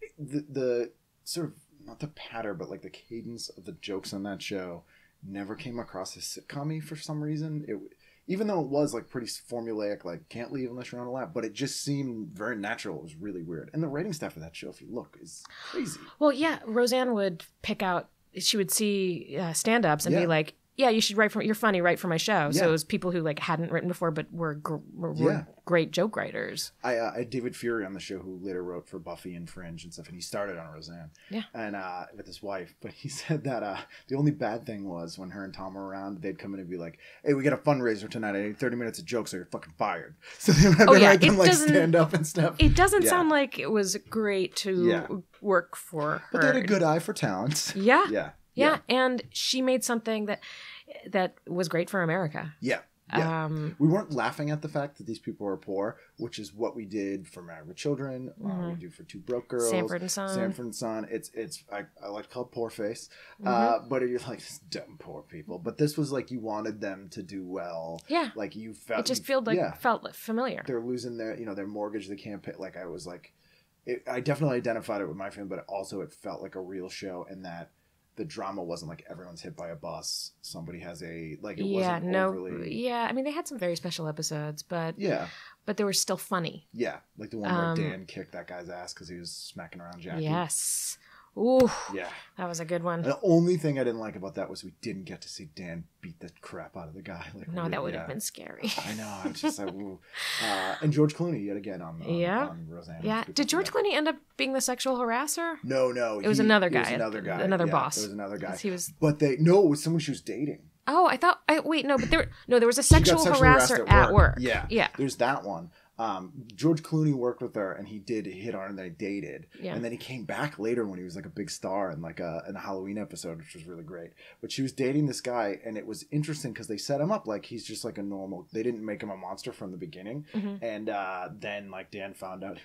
the sort of not the patter but like the cadence of the jokes on that show never came across as sitcom-y for some reason. It even though it was like pretty formulaic, like can't leave unless you're on a lap, but it just seemed very natural. It was really weird. And the writing staff of that show, if you look, is crazy. Well, yeah, Roseanne would pick out. She would see stand-ups and Yeah. be like, "Yeah, you should write for. You're funny. Write for my show." So Yeah. it was people who like hadn't written before, but were Yeah. great joke writers. I had David Fury on the show who later wrote for Buffy and Fringe and stuff, and he started on Roseanne. Yeah. And with his wife, but he said that the only bad thing was when her and Tom were around, they'd come in and be like, "Hey, we got a fundraiser tonight. I need 30 minutes of jokes, or you're fucking fired." So they would have to yeah, write them it like doesn't- stand up and stuff. It doesn't Yeah. sound like it was great to Yeah. work for her. But they had a good eye for talent. Yeah. Yeah. Yeah, and she made something that was great for America. Yeah. Yeah. We weren't laughing at the fact that these people are poor, which is what we did for Married with Children. We do for Two Broke Girls, Sanford and Son. Sanford and Son. It's I like to call it poor face, Mm-hmm. but you're like dumb poor people. But this was like you wanted them to do well. Yeah. Like you felt It just felt familiar. they're losing their mortgage. They can't pay. Like I was like, I definitely identified it with my family, but also it felt like a real show, and that the drama wasn't like everyone's hit by a bus. Somebody has a like it wasn't overly. Yeah, I mean they had some very special episodes, but Yeah. but they were still funny. Yeah, like the one where Dan kicked that guy's ass because he was smacking around Jackie. Yes. Ooh, Yeah. that was a good one. The only thing I didn't like about that was we didn't get to see Dan beat the crap out of the guy. Like, No, that would have been scary. I know. I'm just like, ooh. And George Clooney yet again on Roseanne. Yeah. Did George Clooney end up being the sexual harasser? No. It was another It was guy. another guy. Another Yeah, boss. It was another guy. 'Cause he was- But it was someone she was dating. Oh, I thought. Wait, no, but there was a She got sexual sexually harassed harasser at work. Yeah. Yeah. There's that one. George Clooney worked with her, and he did hit on her, and they dated. Yeah. And then he came back later when he was like a big star in like in a Halloween episode, which was really great. But she was dating this guy, and it was interesting because they set him up like he's just like a normal. They didn't make him a monster from the beginning. Mm-hmm. And then like Dan found out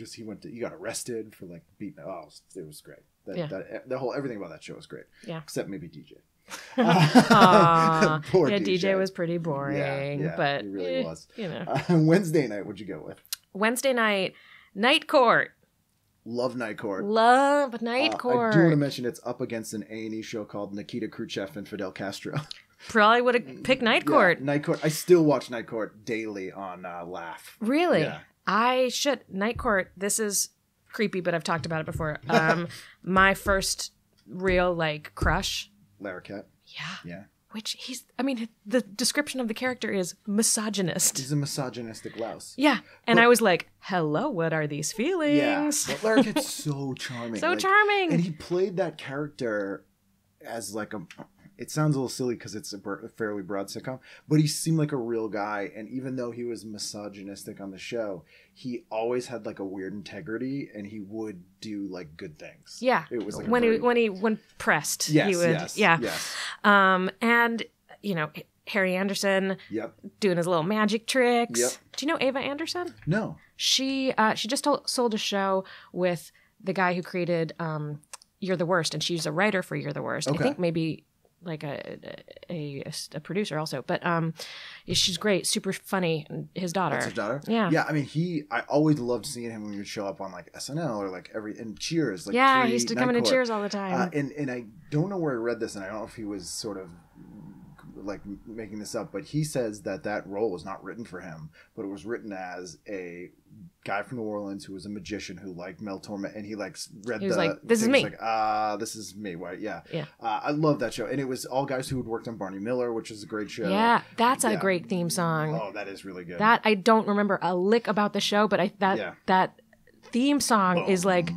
he got arrested for like beating. Oh, it was great. The whole everything about that show was great. Yeah. Except maybe DJ. Aw. Poor Yeah, DJ was pretty boring, Yeah, but he really was. You know. Wednesday night, what'd you go with? Wednesday night, Night Court. Love Night Court. Love Night Court. I do want to mention it's up against an A&E show called Nikita Khrushchev and Fidel Castro. Probably would have picked Night Court. Yeah, Night Court. I still watch Night Court daily on Laugh. Really? Yeah. I should. Night Court, this is creepy, but I've talked about it before. My first real, like, crush. Larroquette. Yeah. Yeah. Which the description of the character is misogynist. He's a misogynistic louse. Yeah. And I was like, hello, what are these feelings? Yeah. But Larroquette's so charming. So charming. And he played that character as like it sounds a little silly because it's a fairly broad sitcom, but he seemed like a real guy. And even though he was misogynistic on the show, he always had like a weird integrity, and he would do like good things. Yeah. It was like when pressed, yes, he would. yes, yeah. Yes. And Harry Anderson Yep. doing his little magic tricks. Yep. Do you know Ava Anderson? No. She just sold a show with the guy who created You're the Worst, and she's a writer for You're the Worst. Okay. I think maybe like a producer also, but she's great, super funny. His daughter. That's his daughter. Yeah. Yeah. I mean, I always loved seeing him when he would show up on like SNL or like and Cheers. Like yeah, he used to come into Cheers all the time. And I don't know where I read this, and I don't know if he was sort of like making this up, but he says that role was not written for him, but it was written as a guy from New Orleans who was a magician who liked Mel Torme, and he like read he was like, this is me. Like, this is me. Right? Yeah. I love that show, and it was all guys who had worked on Barney Miller, which is a great show. Yeah, that's a great theme song. Oh, that is really good. That I don't remember a lick about the show, but that theme song is like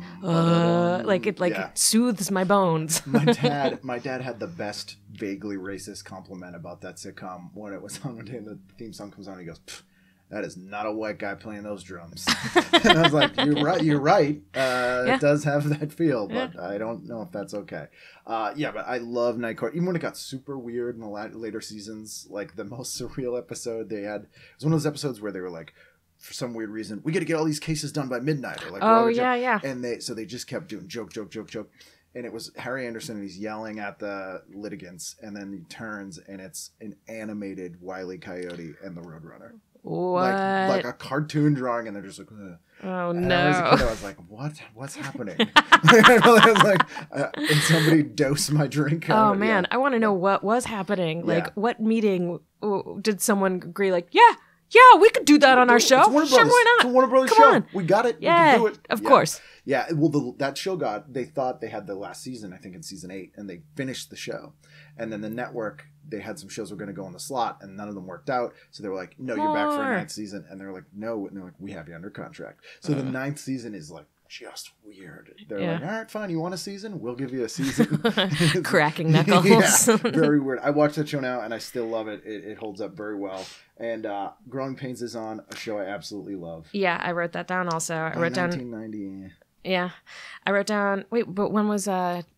it soothes my bones. my dad had the best vaguely racist compliment about that sitcom when it was on one day and the theme song comes on and he goes, that is not a white guy playing those drums. And I was like, you're right. It does have that feel, but I don't know if that's okay. But I love Night Court. Even when it got super weird in the later seasons, like the most surreal episode they had, it was one of those episodes where they were like, for some weird reason, we got to get all these cases done by midnight. Or like, and they just kept doing joke. And it was Harry Anderson, and he's yelling at the litigants, and then he turns, and it's an animated Wile E. Coyote and the Roadrunner. What? Like a cartoon drawing, and they're just like, ugh. Oh, and no. As a kid, I was like, what's happening? I was like, and somebody dose my drink. Oh, man. I want to know what was happening. Like, what meeting did someone agree, like, yeah, we could do that on our show. Sure, why not? It's a Warner Brothers Come show. on. We got it. Yeah, we can do it. Of course. Yeah, well, that show they thought they had the last season, I think in season 8, and they finished the show. And then the network, they had some shows that were going to go in the slot, and none of them worked out. So they were like, no, you're back for a 9th season. And they were like, no. And they're like, we have you under contract. So the 9th season is like just weird. They're like, all right, fine. You want a season? We'll give you a season. Cracking knuckles. Yeah, very weird. I watch that show now, and I still love it. It holds up very well. And Growing Pains is on, a show I absolutely love. Yeah, I wrote that down also. I wrote 1990. Yeah. I wrote down, wait, but when was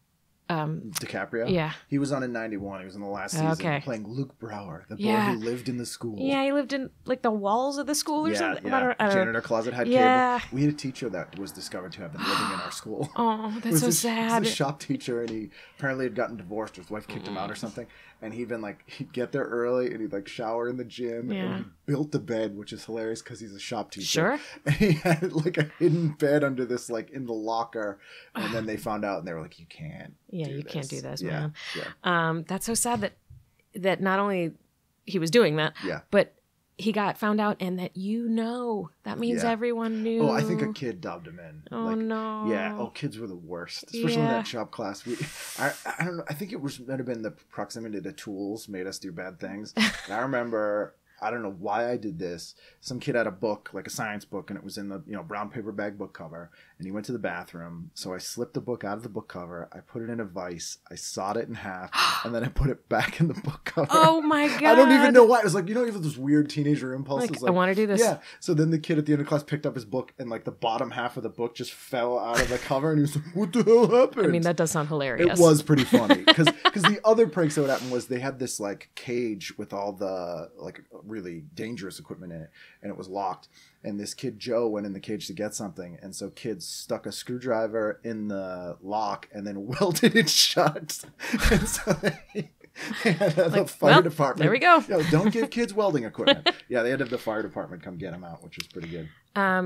DiCaprio? Yeah. He was on in 91. He was in the last season playing Luke Brower, the boy who lived in the school. Yeah, he lived in like the walls of the school or something. Yeah. Janitor closet had cable. We had a teacher that was discovered to have been living in our school. Oh, that's so sad. He was a shop teacher, and he apparently had gotten divorced. His wife kicked him out or something. And he'd get there early, and he'd like shower in the gym, and he built a bed, which is hilarious because he's a shop teacher. Sure. And he had like a hidden bed under this, like in the locker, and then they found out, and they were like, "You can't." Yeah, you can't do this, man. Yeah. That's so sad that not only he was doing that, but he got found out, and that that means everyone knew. Oh, I think a kid dubbed him in. Oh, no. Yeah. Oh, kids were the worst, especially in that shop class. I don't know. I think it might have been the proximity to tools made us do bad things. And I remember, I don't know why I did this. Some kid had a book, like a science book, and it was in the brown paper bag book cover. And he went to the bathroom, so I slipped the book out of the book cover. I put it in a vise. I sawed it in half, and then I put it back in the book cover. Oh my god! I don't even know why. It was like, even those weird teenager impulses. Like I want to do this. Yeah. So then the kid at the end of class picked up his book, and like the bottom half of the book just fell out of the cover, and he was like, "What the hell happened?" I mean, that does sound hilarious. It was pretty funny because the other pranks that would happen was they had this like cage with all the like really dangerous equipment in it, and it was locked. And this kid Joe went in the cage to get something, and so kids stuck a screwdriver in the lock and then welded it shut. And so they had the fire department. There we go. Don't give kids welding equipment. Yeah, they had to have the fire department come get them out, which was pretty good.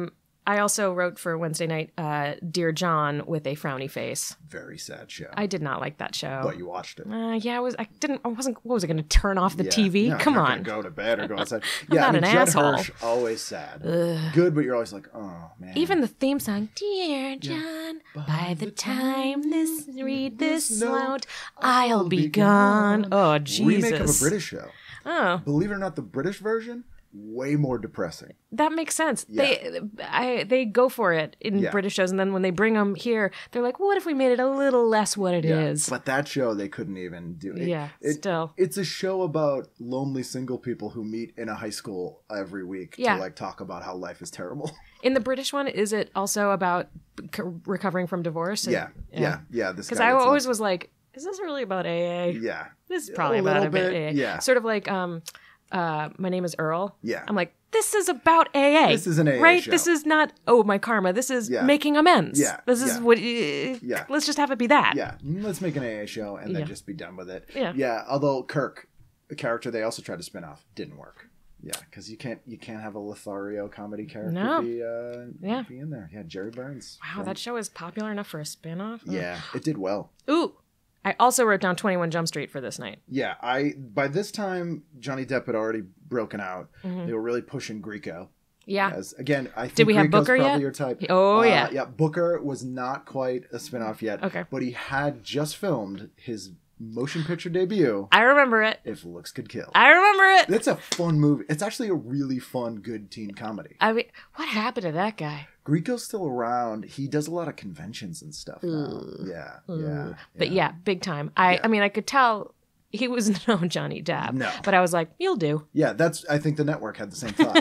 I also wrote for Wednesday night, Dear John with a frowny face. Very sad show. I did not like that show. But you watched it. Yeah, I wasn't, what was I going to turn off the TV? No, Come on. Go to bed or go outside. I'm not an Judd asshole. Hirsch, always sad. Good, but you're always like, oh man. Even the theme song, Dear John, by the time read this note, I'll be gone. Oh, Jesus. Remake of a British show. Oh. Believe it or not, the British version, way more depressing. That makes sense. Yeah. They go for it in British shows, and then when they bring them here, they're like, what if we made it a little less what it is? But that show, they couldn't even do it. Yeah, still. It's a show about lonely single people who meet in a high school every week to like talk about how life is terrible. In the British one, is it also about recovering from divorce? Yeah. Because I always was like, is this really about AA? Yeah. This is probably about AA. Yeah. Sort of like... My Name is Earl. Yeah. I'm like, this is about AA. This is an AA right? show. This is not, oh, my karma. This is Yeah. making amends. Yeah, This is yeah. what, Yeah. let's just have it be that. Yeah, let's make an AA show and then Yeah. just be done with it. Yeah. Yeah, although Kirk, a character they also tried to spin off, didn't work. Yeah, because you can't have a Lothario comedy character No. be Yeah. in there. Yeah, Jerry Burns. Wow, that show is popular enough for a spin-off? Yeah, it did well. Ooh. I also wrote down 21 Jump Street for this night. Yeah, by this time Johnny Depp had already broken out. They were really pushing Grieco. Yeah. As again, I think Did we have Grieco's Booker probably yet? your type. Oh, yeah. Yeah, Booker was not quite a spinoff yet. Okay. But he had just filmed his motion picture debut. I remember it. If Looks Could Kill. I remember it. That's a fun movie. It's actually a really fun, good teen comedy. I mean, what happened to that guy? Grieco's still around. He does a lot of conventions and stuff now. Yeah. But yeah, big time. I mean, I could tell he was no Johnny Depp. No. But I was like, you'll do. Yeah, I think the network had the same thought.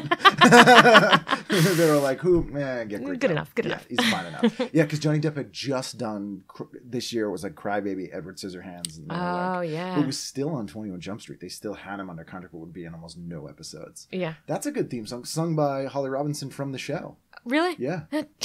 They were like, get Grieco. Good enough, good enough. He's fine enough. Yeah, because Johnny Depp had just done, this year it was like Crybaby, Edward Scissorhands. And Yeah. It was still on 21 Jump Street. They still had him under contract, but would be in almost no episodes. Yeah. That's a good theme song, sung by Holly Robinson from the show. Really? Yeah.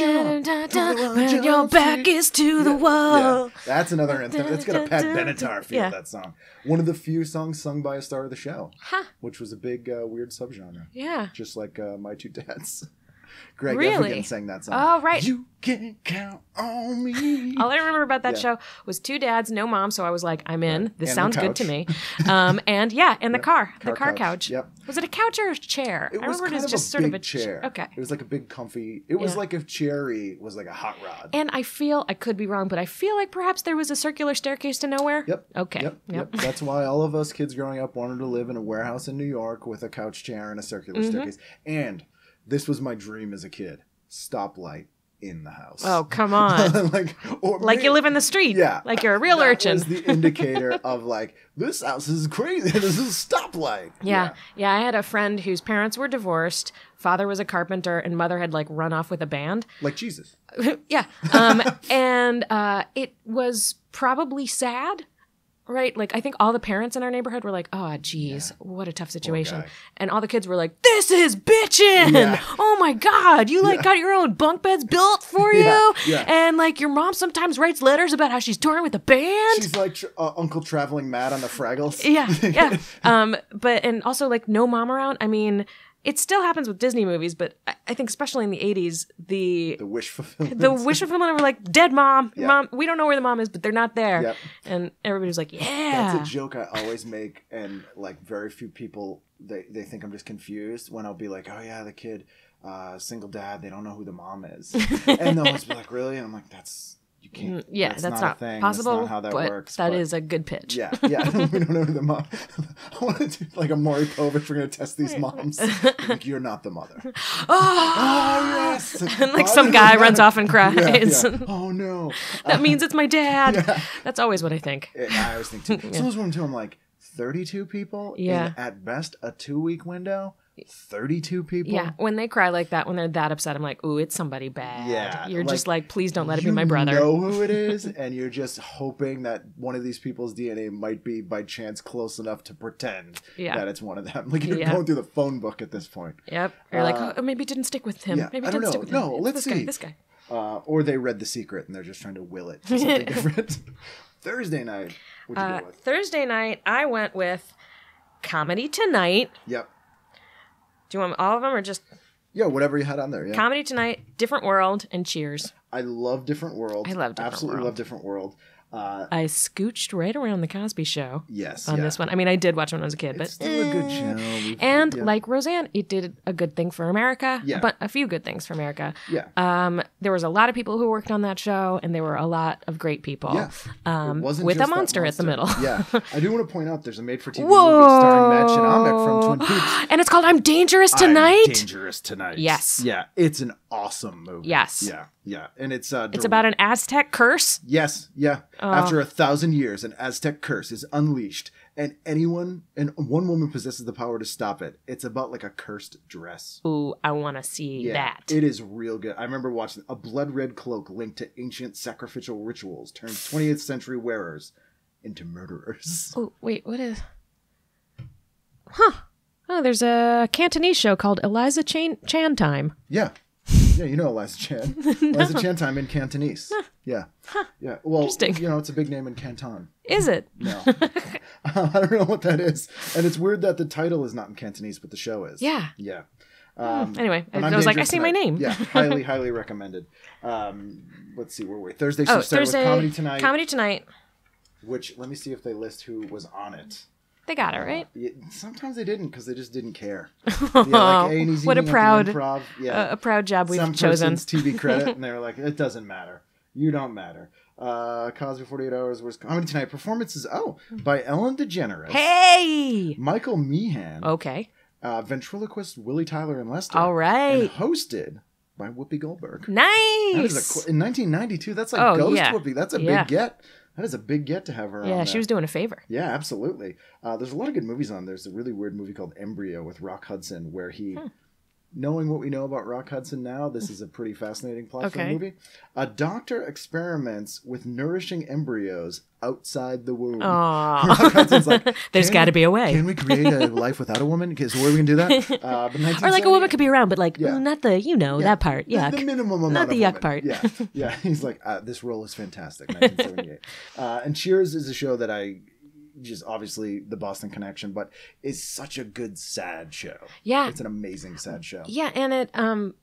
When your back is to the wall. Yeah. That's another anthem. It's got a Pat Benatar feel, Yeah. that song. One of the few songs sung by a star of the show, Huh. which was a big, weird subgenre. Yeah. Just like My Two Dads. Greg Really? Effigan sang that song. Oh, right. You can count on me. All I remember about that Yeah. show was 2 dads, no mom, so I was like, I'm in. This And sounds the good to couch. me. And the car. The Car car couch. couch. Yep. Was it a couch or a chair? It I was remember kind it as of just a sort big of a chair. Okay. It was like a big comfy. It was Yeah. like if Cherry was like a hot rod. And I could be wrong, but I feel like perhaps there was a circular staircase to nowhere. Yep. Okay. Yep. That's why all of us kids growing up wanted to live in a warehouse in New York with a couch chair and a circular Mm-hmm. staircase. And this was my dream as a kid. Stoplight in the house. Oh, come on. Like you live in the street. Yeah. Like you're a real that urchin. was the indicator of like, this house is crazy. This is a stoplight. Yeah. I had a friend whose parents were divorced. Father was a carpenter, and mother had like run off with a band. Like Jesus. Yeah. And it was probably sad. Right? Like, I think all the parents in our neighborhood were like, oh, geez, what a tough situation. guy. And all the kids were like, this is bitchin'. Yeah. Oh, my God. You, got your own bunk beds built for Yeah, you. yeah. And, like, your mom sometimes writes letters about how she's touring with a band. She's like Uncle Traveling Mad on the Fraggles. Yeah. But, and also, like, no mom around. I mean, it still happens with Disney movies, but I think especially in the 80s, The wish fulfillment. the wish fulfillment were like, dead mom. Yeah. Mom, we don't know where the mom is, but they're not there. Yep. And everybody was like, yeah. That's a joke I always make, and like very few people they think I'm just confused when I'll be like, oh yeah, the kid, single dad, they don't know who the mom is, and they'll always be like, really? And I'm like, you can't. Yeah, that's not a thing. possible. That's not how that but works. That is a good pitch. Yeah. We don't know who the mom. I want to do like a Maury Povich. We're gonna test these moms. Like, you're not the mother. Oh yes. And like some guy runs off and cries. Yeah. Oh no. That means it's my dad. That's always what I think. And I always think too. So I was wondering too. I'm like, 32 people. Yeah. In, at best, a 2-week window. 32 people. Yeah, when they cry like that, when they're that upset, I'm like, ooh, it's somebody bad. Yeah, You're like, just like, please don't let it be my brother. You know who it is, and you're just hoping that one of these people's DNA might be by chance close enough to pretend that it's one of them. Like you're going through the phone book at this point. Yep. You're like, oh, maybe it didn't stick with him. Yeah, Maybe I it don't didn't know. stick with him. No, It's let's see. This guy. Or they read The Secret and they're just trying to will it to something different. Thursday night. What'd you go with? Thursday night, I went with Comedy Tonight. Yep. Do you want all of them or just Yeah, whatever you had on there. Yeah. Comedy Tonight, Different World, and Cheers? I love Different World. I love Different Absolutely World. love Different World. I scooched right around the Cosby Show. Yes. On this one. I mean, I did watch it when I was a kid, but It's still a good show. And like Roseanne, it did a good thing for America. Yeah. But a few good things for America. Yeah. There was a lot of people who worked on that show, and there were a lot of great people. Yeah. It wasn't with just a that monster at the middle. Yeah. I do want to point out there's a made-for-TV Whoa. movie starring Matt Shinamek from Twin Peaks. And it's called I'm Dangerous Tonight. I'm Dangerous Tonight. Yes. Yeah. It's an awesome movie. Yes. Yeah. Yeah. And it's about an Aztec curse. Yes. Yeah. After 1,000 years, an Aztec curse is unleashed, and one woman possesses the power to stop it. It's about like a cursed dress. Ooh, I want to see that. It is real good. I remember watching a blood-red cloak linked to ancient sacrificial rituals turns 20th century wearers into murderers. Oh, wait, what is... Huh. Oh, there's a Cantonese show called Eliza Chan Time. Yeah. Yeah, you know Eliza Chan. Eliza Chan Time in Cantonese. Yeah. Yeah. Well, Interesting. you know, it's a big name in Canton. Is it? No. I don't know what that is. And it's weird that the title is not in Cantonese, but the show is. Yeah. Yeah. Anyway, And I I'm was like, I Dangerous say my Tonight. name. Yeah, highly, highly recommended. Let's see, where were we? Thursday, so Oh, start with Thursday. Comedy Tonight. Comedy Tonight. Which, let me see if they list who was on it. They got it, right? Yeah, sometimes they didn't, because they just didn't care. Yeah, like A&E's What a evening at the proud, Improv. Yeah. a proud job we've Some chosen. person's TV credit, and they were like, it doesn't matter. You don't matter. Cosby 48 Hours was Comedy Tonight. Performances, by Ellen DeGeneres. Hey! Michael Meehan. Okay. Ventriloquist Willie Tyler and Lester. All right. And hosted by Whoopi Goldberg. Nice! That is in 1992, that's like Oh, Ghost yeah. Whoopi. That's a Yeah. big get. That is a big get to have her on Yeah, there. she was doing a favor. Yeah, absolutely. There's a lot of good movies on. There's a really weird movie called Embryo with Rock Hudson where he... Knowing what we know about Rock Hudson now, this is a pretty fascinating plot for the Okay. movie. A doctor experiments with nourishing embryos outside the womb. Aw. Rock Hudson's like, There's "Can got to we- be a way. Can we create a life without a woman? Is where we can do that? But Or like a woman could be around, but like, Yeah. not the, that part. The Yuck. minimum amount Not the of yuck woman. part. Yeah, yeah. He's like, this role is fantastic. 1978. And Cheers is a show that I just obviously the Boston Connection, but it's such a good sad show. Yeah. It's an amazing sad show. Yeah, and it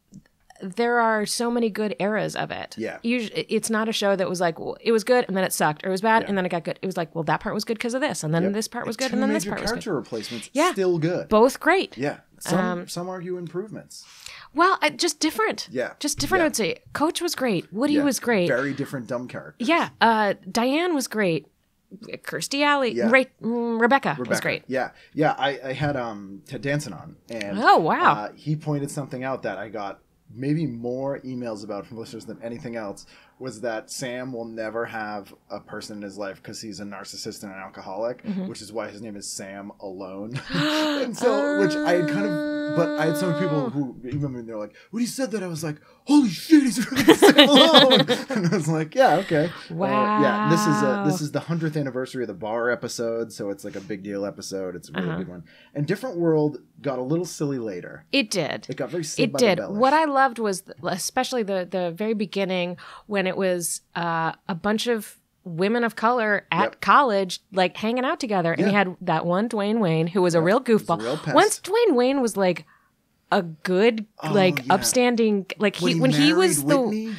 there are so many good eras of it. Yeah. Usually, it's not a show that was like, well, it was good and then it sucked, or it was bad Yeah. and then it got good. It was like, well, that part was good because of this, and then Yep. this part was good, Two and then this major part was character good. replacements. Yeah. Still good. Both great. Yeah. Some argue improvements. Well, just different. Yeah. Just different, Yeah. I would say. Coach was great. Woody Yeah. was great. Very different dumb characters. Yeah. Diane was great. Kirstie Alley. Yeah. Rebecca was great. Yeah. Yeah. I had Ted Danson on, and Oh, wow. he pointed something out that I got maybe more emails about from listeners than anything else, was that Sam will never have a person in his life because he's a narcissist and an alcoholic, Mm-hmm. which is why his name is Sam Alone. And so, which I had kind of, but I had some people who, even when they're like, when he said that, I was like, holy shit, he's really Sam Alone. And I was like, yeah, okay. Wow. Yeah, this is the 100th anniversary of the Bar episode, so it's like a big deal episode. It's a really good one. And Different World got a little silly later. It did. It got very Sid It by the did. Bellish. What I loved was especially the very beginning when it was a bunch of women of color at Yep. college like hanging out together, and Yeah. you had that one Dwayne Wayne who was a real goofball. real pest. Once Dwayne Wayne was like a good yeah. upstanding when he was Whitney?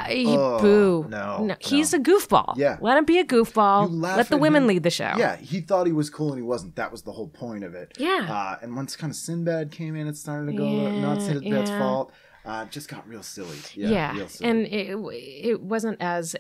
boo no. he's a goofball. Yeah. Let him be a goofball. You laugh Let the at women him. lead the show. Yeah, he thought he was cool and he wasn't. That was the whole point of it. Yeah. And once kind of Sinbad came in, it started to go Yeah, not Sinbad's yeah. fault. It just got real silly. Yeah, real silly. and it wasn't as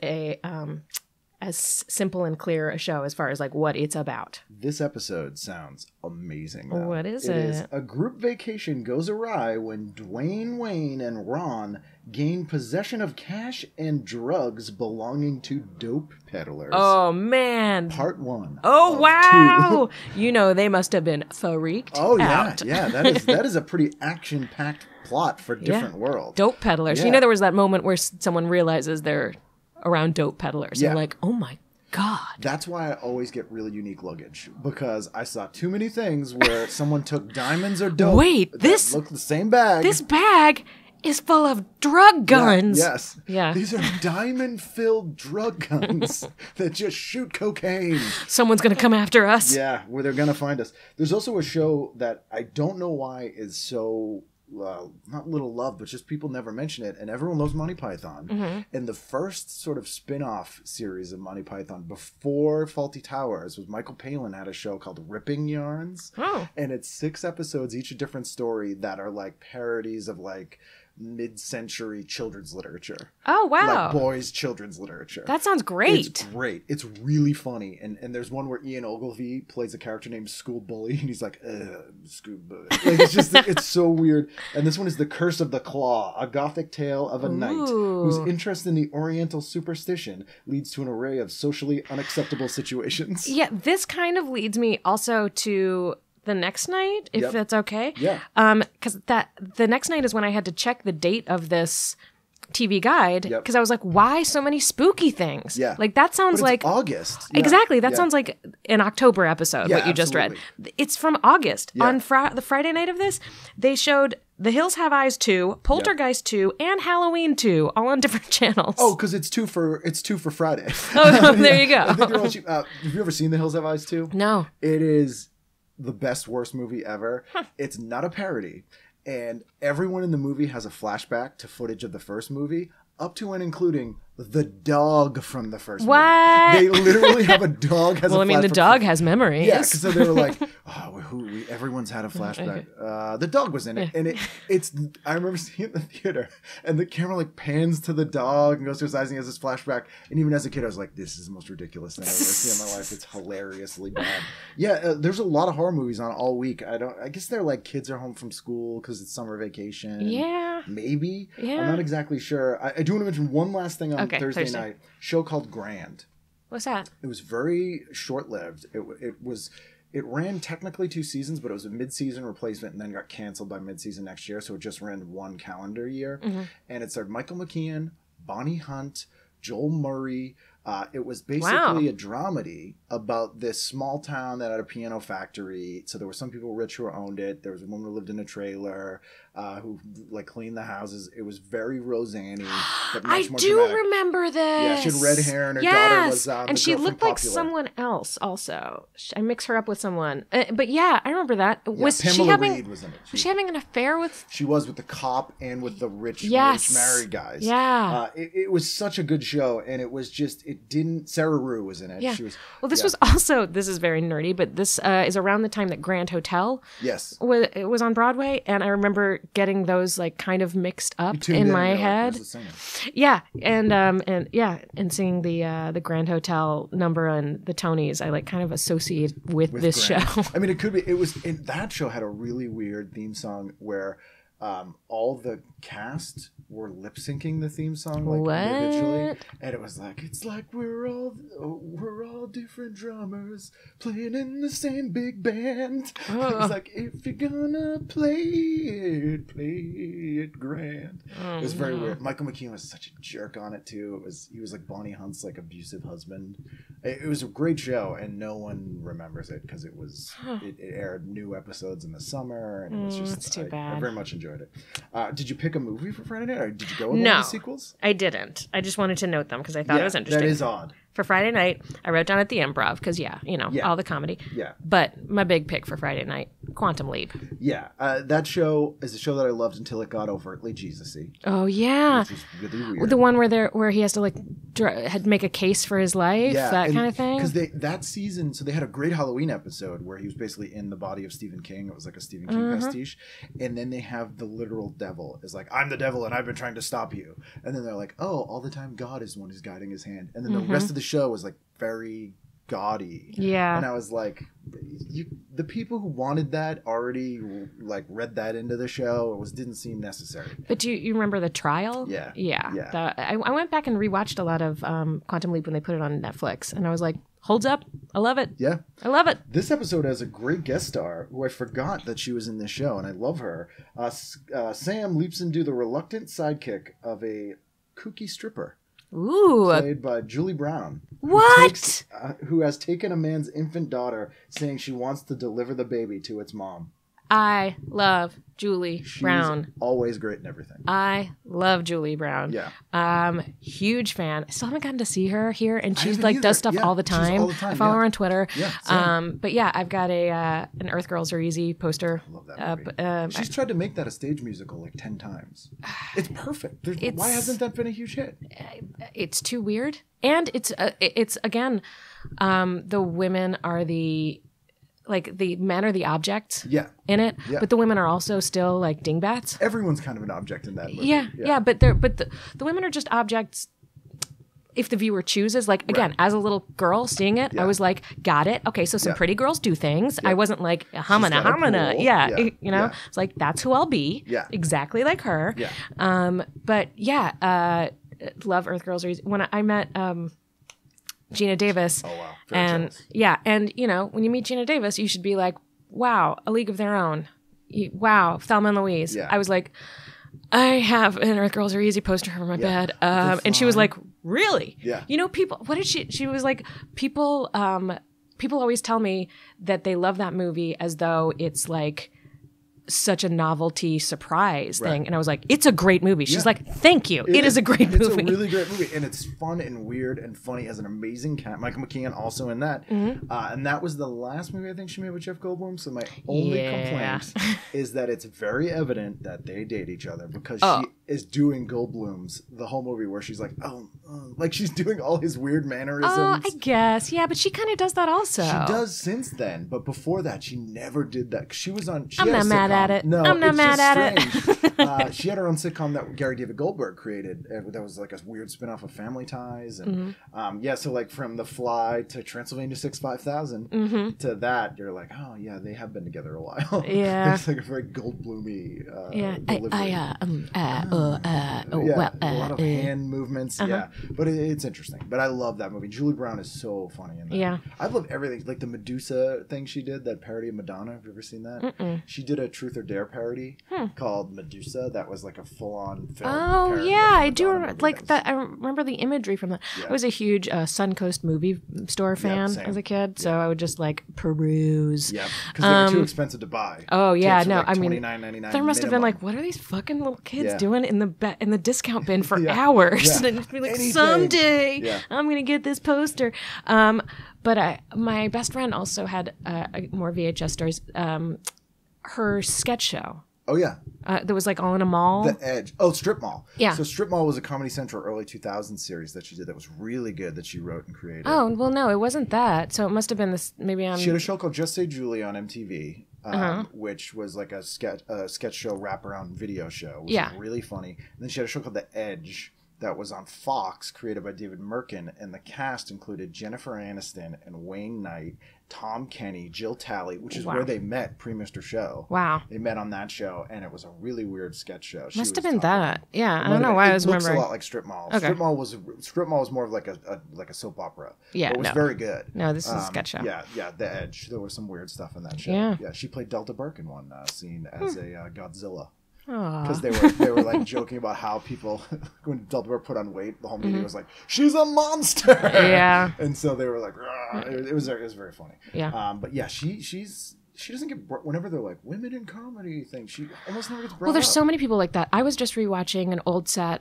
simple and clear a show as far as like what it's about. This episode sounds amazing. Though. What is It is it? a group vacation goes awry when Dwayne Wayne and Ron gain possession of cash and drugs belonging to dope peddlers. Oh man! Part 1. Oh of wow! 2. They must have been freaked Oh yeah, out. yeah. That is a pretty action-packed plot for Different World. Dope peddlers. Yeah. There was that moment where someone realizes they're around dope peddlers. Yeah. They're like, oh my god. That's why I always get really unique luggage, because I saw too many things where someone took diamonds or dope. Wait, that this- looked the same bag. This bag is full of drug guns. Yes. Yeah. These are diamond-filled drug guns that just shoot cocaine. Someone's gonna come after us. Yeah, where they're gonna find us. There's also a show that I don't know why is so not little loved, but just people never mention it, and everyone loves Monty Python. Mm-hmm. And the first sort of spin-off series of Monty Python before Fawlty Towers was Michael Palin had a show called Ripping Yarns. Oh. And it's 6 episodes, each a different story, that are like parodies of like mid-century children's literature. Oh wow. Like boys' children's literature. That sounds great. It's great. It's really funny. And there's one where Ian Ogilvy plays a character named School Bully, and he's like, School Bully. Like, it's just, it's so weird. And this one is The Curse of the Claw, a gothic tale of a knight whose Ooh. interest in the Oriental superstition leads to an array of socially unacceptable situations. Yeah, this kind of leads me also to the next night, if Yep. that's okay. Yeah. Because the next night is when I had to check the date of this TV Guide because I was like, why so many spooky things? Yeah. Like that sounds like August. Yeah. Exactly. That sounds like an October episode, what you just read. It's from August. Yeah. On the Friday night of this, they showed The Hills Have Eyes 2, Poltergeist 2, and Halloween 2, all on different channels. Oh, because it's two for Friday. Oh, there you go. I think they're all cheap. Have you ever seen The Hills Have Eyes 2? No. It is the best, worst movie ever. It's not a parody. And everyone in the movie has a flashback to footage of the first movie, up to and including the dog from the first movie. They literally have a dog. Well, I mean, the dog has memories. Yeah, because so they were like, everyone's had a flashback. The dog was in it. And it's. I remember seeing it in the theater, and the camera like pans to the dog and goes to his eyes, and he has this flashback. And even as a kid, I was like, this is the most ridiculous thing I've ever seen in my life. It's hilariously bad. Yeah, there's a lot of horror movies on all week. I guess they're like kids are home from school because it's summer vacation. Yeah. Maybe. Yeah. I'm not exactly sure. I do want to mention one last thing on Thursday night. Show called Grand. What's that? It was very short-lived. It ran technically 2 seasons, but it was a mid-season replacement and then got canceled by mid-season next year, so it just ran 1 calendar year. Mm-hmm. And it starred Michael McKean, Bonnie Hunt, Joel Murray. It was basically a dramedy about this small town that had a piano factory. So there were some people rich who owned it. There was a woman who lived in a trailer who like cleaned the houses. It was very Roseanne-y, but much more dramatic. Remember this. Yeah, she had red hair and her daughter was and she looked like someone else also. I mix her up with someone. But yeah, I remember that. Yeah, was Pamela she having, Reed was in it. Was she having an affair with? She was with the cop and with the rich married guys. Yeah. It was such a good show, and it was just, Sarah Rue was in it. Yeah. She was, this was also, this is very nerdy, but this is around the time that Grand Hotel was on Broadway, and I remember getting those like kind of mixed up in my head. Yeah, and singing the Grand Hotel number and the Tonys, I like kind of associate with this Grand. show. I mean, it could be. That show had a really weird theme song where all the cast were lip syncing the theme song like individually, and it was like, it's like we're all different drummers playing in the same big band. It was like, if you're gonna play it grand. It was very weird. Michael McKean was such a jerk on it too. He was like Bonnie Hunt's like abusive husband. It was a great show, and no one remembers it because it aired new episodes in the summer, and it was just it's too bad. I very much enjoyed it. Did you pick a movie for Friday night, or did you go with one of the sequels? I didn't. I just wanted to note them because I thought it was interesting. That is odd. For Friday night, I wrote down at the Improv because, all the comedy. Yeah. But my big pick for Friday night, Quantum Leap. Yeah. That show is a show that I loved until it got overtly Jesus-y. Oh, yeah. Which is really weird. The one where he has to, like, had to make a case for his life, that kind of thing. Because that season, so they had a great Halloween episode where he was basically in the body of Stephen King. It was like a Stephen King pastiche. And then they have the literal devil. It's like, I'm the devil and I've been trying to stop you. And then they're like, oh, all the time God is the one who's guiding his hand. And then the rest of the show was like very gaudy. Yeah. And I was like, the people who wanted that already like read that into the show. It didn't seem necessary. But do you remember the trial? Yeah. Yeah. I went back and rewatched a lot of Quantum Leap when they put it on Netflix, and I was like, holds up. I love it. Yeah. I love it. This episode has a great guest star who I forgot that she was in this show, and I love her. Sam leaps into the reluctant sidekick of a kooky stripper. Ooh. Played by Julie Brown. What? Who has taken a man's infant daughter, saying she wants to deliver the baby to its mom. I love Julie Brown. Always great in everything. I love Julie Brown. Yeah. Huge fan. I still haven't gotten to see her here, and she's like does stuff all the time. I follow her on Twitter. Yeah. But yeah, I've got an Earth Girls Are Easy poster. I love that movie. She's tried to make that a stage musical like 10 times. It's perfect. Why hasn't that been a huge hit? It's too weird, and it's again, the women are the men are the objects in it, but the women are also still like dingbats. Everyone's kind of an object in that movie. Yeah, but the women are just objects if the viewer chooses. Like, again, as a little girl seeing it, I was like, got it. Okay, so some pretty girls do things. I wasn't like, hamana. It's like, that's who I'll be. Yeah. Exactly like her. Yeah. But yeah, love Earth Girls Are Easy. When I met Geena Davis. Oh, wow. And when you meet Geena Davis, you should be like, wow, A League of Their Own. Wow, Thelma and Louise. Yeah. I was like, I have an Earth Girls Are Easy poster for my bed. And she was like, really? Yeah. You know, people, what did she was like, people always tell me that they love that movie as though it's like such a novelty surprise thing. And I was like, it's a great movie. She's like, thank you. It is a great movie. It's a really great movie. And it's fun and weird and funny. Has an amazing cat. Michael McKean also in that. And that was the last movie I think she made with Jeff Goldblum. So my only complaint is that it's very evident that they date each other because she is doing Goldblum's the whole movie where she's like, like she's doing all his weird mannerisms. Oh, I guess. Yeah, but she kind of does that also. She does since then. But before that, she never did that. She was on... I'm not mad at it. No, I'm not mad at it. She had her own sitcom that Gary David Goldberg created. That was like a weird spin-off of Family Ties. And so like from The Fly to Transylvania 65000 to that, you're like, oh yeah, they have been together a while. Yeah. It's like a very Goldblum-y delivery. A lot of hand movements. Yeah, but it's interesting. But I love that movie. Julie Brown is so funny in that. Yeah. I love everything. Like the Medusa thing she did, that parody of Madonna. Have you ever seen that? She did a Truth or Dare parody called Medusa. That was like a full-on film. Oh yeah, I do remember like that. I remember the imagery from that. I was a huge Suncoast movie store fan as a kid, so I would just like peruse. Yeah, because they were too expensive to buy. Oh yeah, no, like I mean, $29.99 there must have been minimum. like, what are these fucking little kids doing in the discount bin for hours? And be like, someday I'm gonna get this poster. But my best friend also had more VHS stores. Her sketch show. Oh yeah. That was like all in a mall. The Edge. Oh, Strip Mall. Yeah. So Strip Mall was a Comedy Central early 2000s series that she did that was really good that she wrote and created. Oh, well, no, it wasn't that. So it must have been this, maybe She had a show called Just Say Julie on MTV, which was like a sketch show wraparound video show. It was really funny. And then she had a show called The Edge that was on Fox, created by David Merkin, and the cast included Jennifer Aniston and Wayne Knight, Tom Kenny, Jill Talley, which is where they met pre-Mr. Show. Wow. They met on that show, and it was a really weird sketch show. Must have been that. Yeah, I don't know why I was remembering. It looks a lot like Strip Mall. Okay. Strip Mall was more of like a soap opera. Yeah, it was very good. No, this is a sketch show. Yeah, The Edge. There was some weird stuff in that show. Yeah, she played Delta Burke in one scene as a Godzilla. Because they were like joking about how people, when Delta Burke put on weight, the whole media was like, she's a monster. Yeah. And so they were like, it was very funny. Yeah. But yeah, she doesn't get, whenever they're like women in comedy thing, she almost never gets brought up. Well, there's so many people like that. I was just rewatching an old set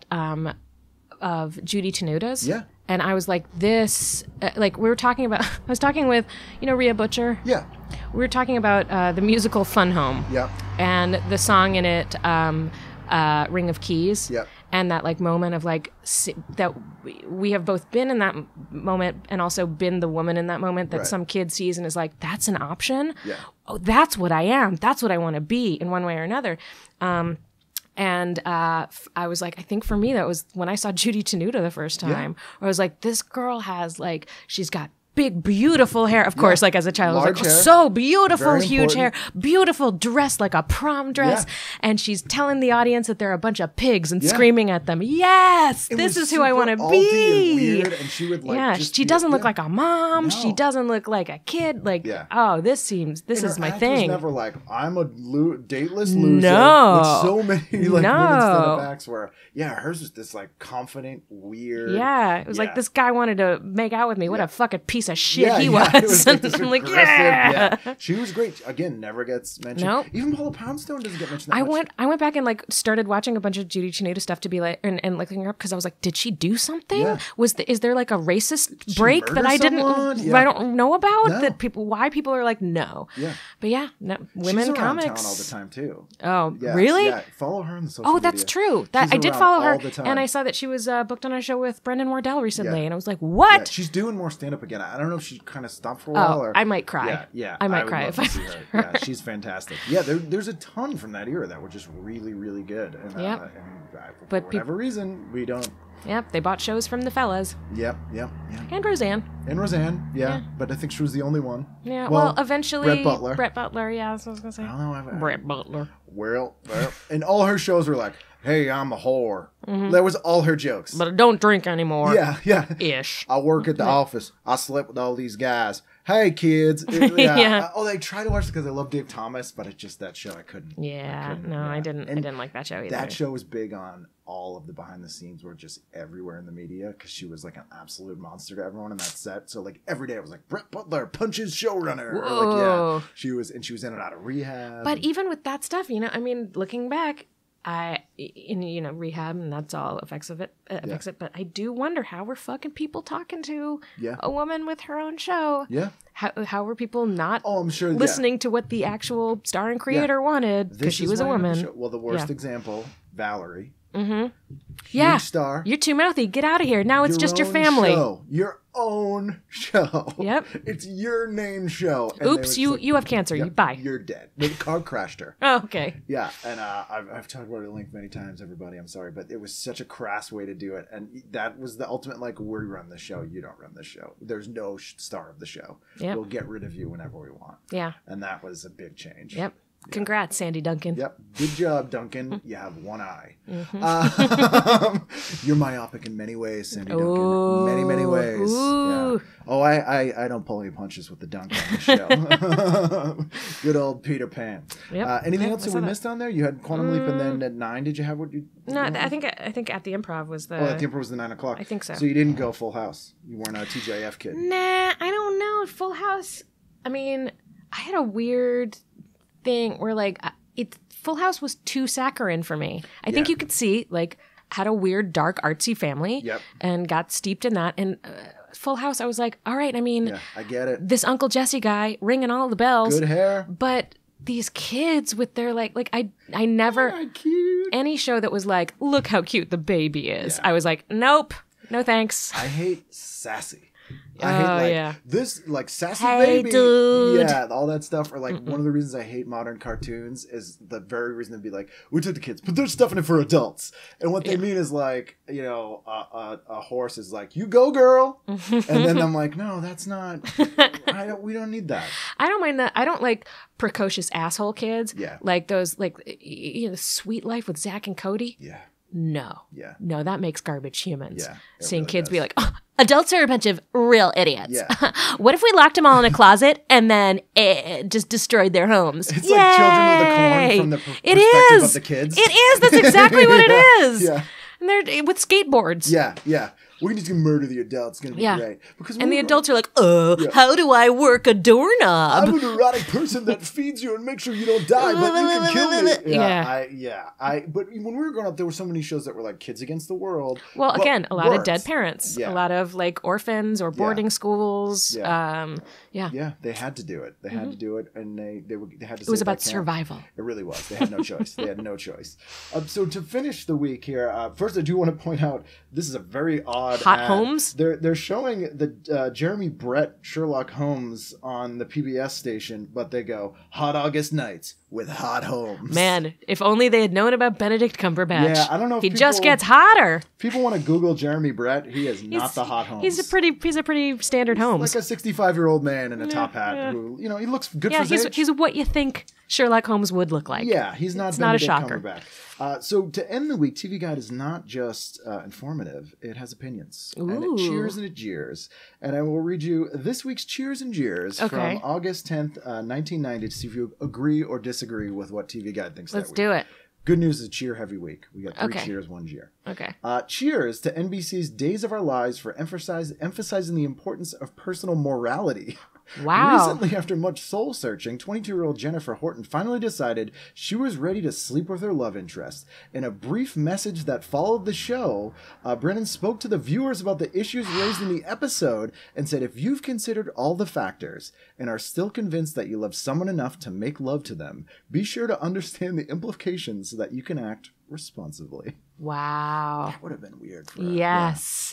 of Judy Tenuta's. Yeah. And I was like, this, like we were talking about, I was talking with, Rhea Butcher. Yeah. We were talking about the musical Fun Home. Yeah. And the song in it, Ring of Keys. Yeah. And that like moment of like, that we have both been in that moment and also been the woman in that moment that some kid sees and is like, that's an option? Yeah. Oh, that's what I am. That's what I want to be in one way or another. And I was like, I think for me, that was when I saw Judy Tenuta the first time. I was like, this girl has like, she's got big, beautiful hair. Of course, like as a child, I was like, so beautiful, very huge hair, beautiful dress, like a prom dress. Yeah. And she's telling the audience that they're a bunch of pigs and screaming at them. Yes, this is who I want to be. And weird, and she would like, she doesn't look like a mom. No. She doesn't look like a kid. Like, oh, this is my thing. Was never like, I'm a dateless loser. No. With so many like women's stand-up acts where, hers was this like confident, weird. Yeah, it was like this guy wanted to make out with me. What a fucking piece of shit he was. It was like I'm like, yeah. She was great. Again, never gets mentioned. Nope. Even Paula Poundstone doesn't get mentioned that much. I went back and like started watching a bunch of Judy Tenuta stuff to be like and looking her up because I was like, did she do something? Yeah. Is there like a racist break that I don't know about? No. Why people are like, no. Yeah. But women she's comics. She's around town all the time too. Oh, really? Yeah. Follow her on the social media. That's true. I did follow her, and I saw that she was booked on a show with Brendan Wardell recently, and I was like, what? Yeah, she's doing more stand up again. I don't know if she kind of stopped for a while. Or, I might cry. I might cry if I see her. Yeah, she's fantastic. Yeah, there's a ton from that era that were just really, really good. And, for whatever reason, we don't. Yep, they bought shows from the fellas. Yep. And Roseanne. Yeah. But I think she was the only one. Yeah, well eventually... Brett Butler, yeah, that's what I was going to say. I don't know. Brett Butler. Well, and all her shows were like, hey, I'm a whore. Mm-hmm. That was all her jokes. But I don't drink anymore. Yeah. Ish. I work at the office. I slept with all these guys. Hey kids. Yeah. Oh, they tried to watch it because I love Dave Thomas, but it's just that show I couldn't. I didn't like that show either. That show was big on all of the behind the scenes were just everywhere in the media because she was like an absolute monster to everyone in that set. So like every day it was like Brett Butler punches showrunner. Or like, she was in and out of rehab. But even with that stuff, I mean, looking back, rehab, and that's all affects it. But I do wonder, how were fucking people talking to a woman with her own show? Yeah. How were people not I'm sure, listening to what the actual star and creator wanted because she was a woman? Well, the worst example, Valerie. Mm-hmm. Huge star. You're too mouthy. Get out of here. Now it's just your family. Your own show. Yep. It's your name show. And oops, you have cancer. Yep, Bye. You're dead. The car crashed her. Oh, okay. Yeah, and I've talked about it at length many times, everybody. I'm sorry, but it was such a crass way to do it. And that was the ultimate, like, we run the show. You don't run the show. There's no star of the show. Yep. We'll get rid of you whenever we want. Yeah. And that was a big change. Yep. Congrats, Sandy Duncan. Yep. Good job, Duncan. You have one eye. You're myopic in many ways, Sandy Duncan. Many, many ways. Yeah. Oh, I don't pull any punches with the dunk on the show. Good old Peter Pan. Yep. Anything else that we missed on there? You had Quantum Leap, and then at 9, did you have what you... No, I think at the Improv was the... Oh, at the Improv was the 9 o'clock. I think so. So you didn't go Full House. You weren't a TGIF kid. Nah, I don't know. Full House, I mean, I had a weird thing where like Full House was too saccharine for me. I think you could see like had a weird dark artsy family and got steeped in that. And Full House, I was like, all right, I mean, I get it. This Uncle Jesse guy ringing all the bells. Good hair. But these kids with their like I never any show that was like, look how cute the baby is. I was like, nope, no thanks. I hate sassy. I hate this like sassy baby, dude. All that stuff. Or like one of the reasons I hate modern cartoons is the very reason to be like, we took the kids, but they're stuffing it for adults. And what they mean is like, a horse is like, you go girl, and then I'm like, no, that's not. We don't need that. I don't mind that. I don't like precocious asshole kids. Yeah, like those like Sweet Life with Zach and Cody. Yeah. No. Yeah. No, that makes garbage humans. Yeah. Seeing really kids does. be like, oh, adults are a bunch of real idiots. Yeah. What if we locked them all in a closet and then just destroyed their homes? It's like Children of the Corn from the perspective of the kids. It is. That's exactly what it is. Yeah. And they're with skateboards. Yeah. Yeah. We're just going to murder the adults. It's going to be great. Because and the adults are like, how do I work a doorknob? I'm an erotic person that feeds you and makes sure you don't die, but you can kill me. But when we were growing up, there were so many shows that were like Kids Against the World. Well, again, a lot of dead parents. A lot of like orphans or boarding schools. Yeah, they had to do it. They had to do it, and they had to. It was about survival. It really was. They had no choice. They had no choice. So to finish the week here, first I do want to point out this is a very odd Hot ad. Holmes. They're showing the Jeremy Brett Sherlock Holmes on the PBS station, but they go Hot August Nights with Hot Holmes. Man, if only they had known about Benedict Cumberbatch. Yeah, I don't know. If he just gets hotter. People want to Google Jeremy Brett. He is not the Hot Holmes. He's a pretty standard Holmes. Like a 65-year-old man in a top hat who, he looks good for his age. He's what you think Sherlock Holmes would look like. Yeah, he's not. It's not a shocker. So to end the week, TV Guide is not just informative; it has opinions, and it cheers and it jeers. And I will read you this week's cheers and jeers from August 10th, 1990, to see if you agree or disagree with what TV Guide thinks. Let's do it. Good news is a cheer heavy week. We got 3 cheers, 1 jeer. Okay. Cheers to NBC's Days of Our Lives for emphasizing the importance of personal morality. Wow. Recently, after much soul searching, 22-year-old Jennifer Horton finally decided she was ready to sleep with her love interest. In a brief message that followed the show, Brennan spoke to the viewers about the issues raised in the episode and said, if you've considered all the factors and are still convinced that you love someone enough to make love to them, be sure to understand the implications so that you can act responsibly. Wow. That would have been weird for her. Yes.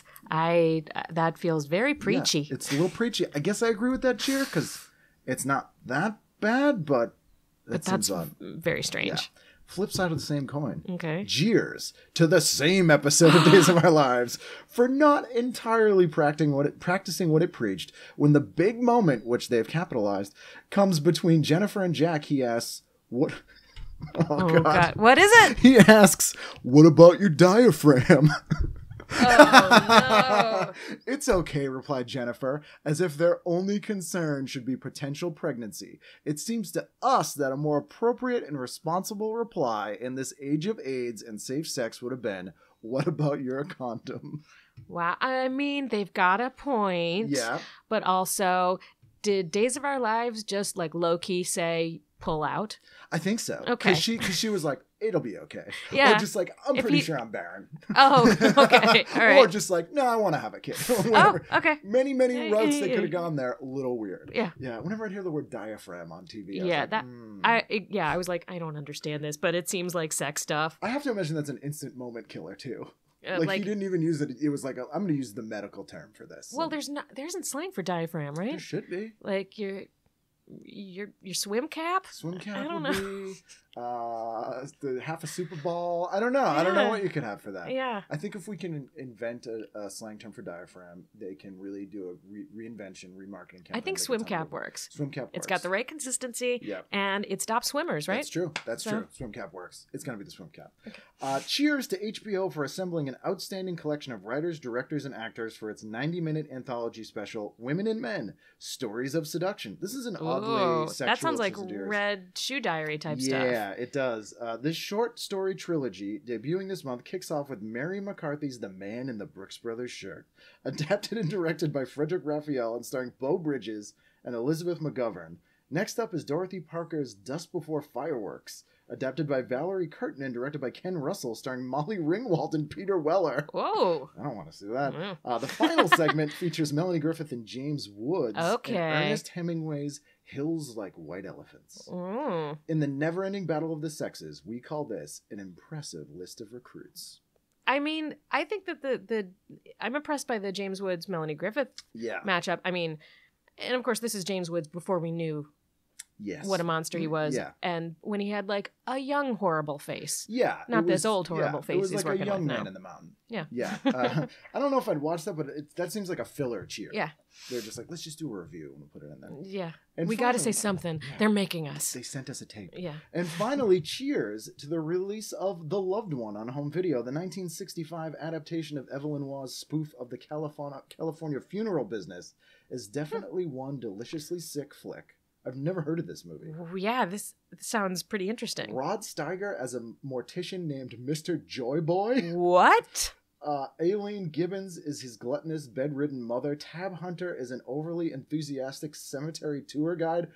That feels very preachy. Yeah, it's a little preachy. I guess I agree with that cheer because it's not that bad, but that's very strange. Yeah. Flip side of the same coin. Okay. Jeers to the same episode of Days of Our Lives for not entirely practicing what it preached. When the big moment, which they've capitalized, comes between Jennifer and Jack, he asks, "What?" Oh God. What is it? He asks, "What about your diaphragm?" Oh, no. It's okay, replied Jennifer, as if their only concern should be potential pregnancy. It seems to us that a more appropriate and responsible reply in this age of AIDS and safe sex would have been, what about your condom? Wow. I mean, they've got a point. Yeah. But also, did Days of Our Lives just like low-key say pull out? I think so. Okay. Because she was like, it'll be okay. Yeah. Or just like, I'm pretty sure I'm barren. Oh, okay. All right. Or just like, no, I want to have a kid. Whatever. Oh, okay. Many routes they could have gone there. A little weird. Yeah. Yeah. Whenever I'd hear the word diaphragm on TV, I was like, I don't understand this, but it seems like sex stuff. I have to imagine that's an instant moment killer too. Like he didn't even use it. It was like, I'm going to use the medical term for this. Well, there isn't slang for diaphragm, right? There should be. Like your swim cap? Swim cap I don't would know. be the half a Super Bowl. I don't know. I don't know what you could have for that. Yeah. I think if we can invent a slang term for diaphragm, they can really do a reinvention, remarketing campaign. I think swim cap works. Swim cap works. It's got the right consistency. Yep. And it stops swimmers, right? That's true. That's true. Swim cap works. It's going to be the swim cap. Okay. Cheers to HBO for assembling an outstanding collection of writers, directors, and actors for its 90-minute anthology special, Women and Men, Stories of Seduction. This is an oddly sexual... That sounds like Red Shoe Diary type stuff. Yeah, it does. This short story trilogy, debuting this month, kicks off with Mary McCarthy's The Man in the Brooks Brothers shirt. Adapted and directed by Frederick Raphael and starring Beau Bridges and Elizabeth McGovern. Next up is Dorothy Parker's Dust Before Fireworks, adapted by Valerie Curtin and directed by Ken Russell, starring Molly Ringwald and Peter Weller. Whoa. I don't want to see that. The final segment features Melanie Griffith and James Woods in Ernest Hemingway's Hills Like White Elephants. In the never-ending battle of the sexes, we call this an impressive list of recruits. I mean, I think that I'm impressed by the James Woods Melanie Griffith matchup. I mean, and of course this is James Woods before we knew what a monster he was. Yeah. And when he had like a young horrible face. Yeah. Not this old horrible face. It was like a young man in the mountain. Yeah. Yeah. I don't know if I'd watch that, but that seems like a filler cheer. Yeah. They're just like, let's just do a review and we'll put it in there. Yeah. And we got to say something. Yeah. They're making us. They sent us a tape. Yeah. And finally, cheers to the release of The Loved One on home video, the 1965 adaptation of Evelyn Waugh's spoof of the California funeral business is definitely one deliciously sick flick. I've never heard of this movie. Yeah, this sounds pretty interesting. Rod Steiger as a mortician named Mr. Joyboy. What? Aileen Gibbons is his gluttonous, bedridden mother. Tab Hunter is an overly enthusiastic cemetery tour guide.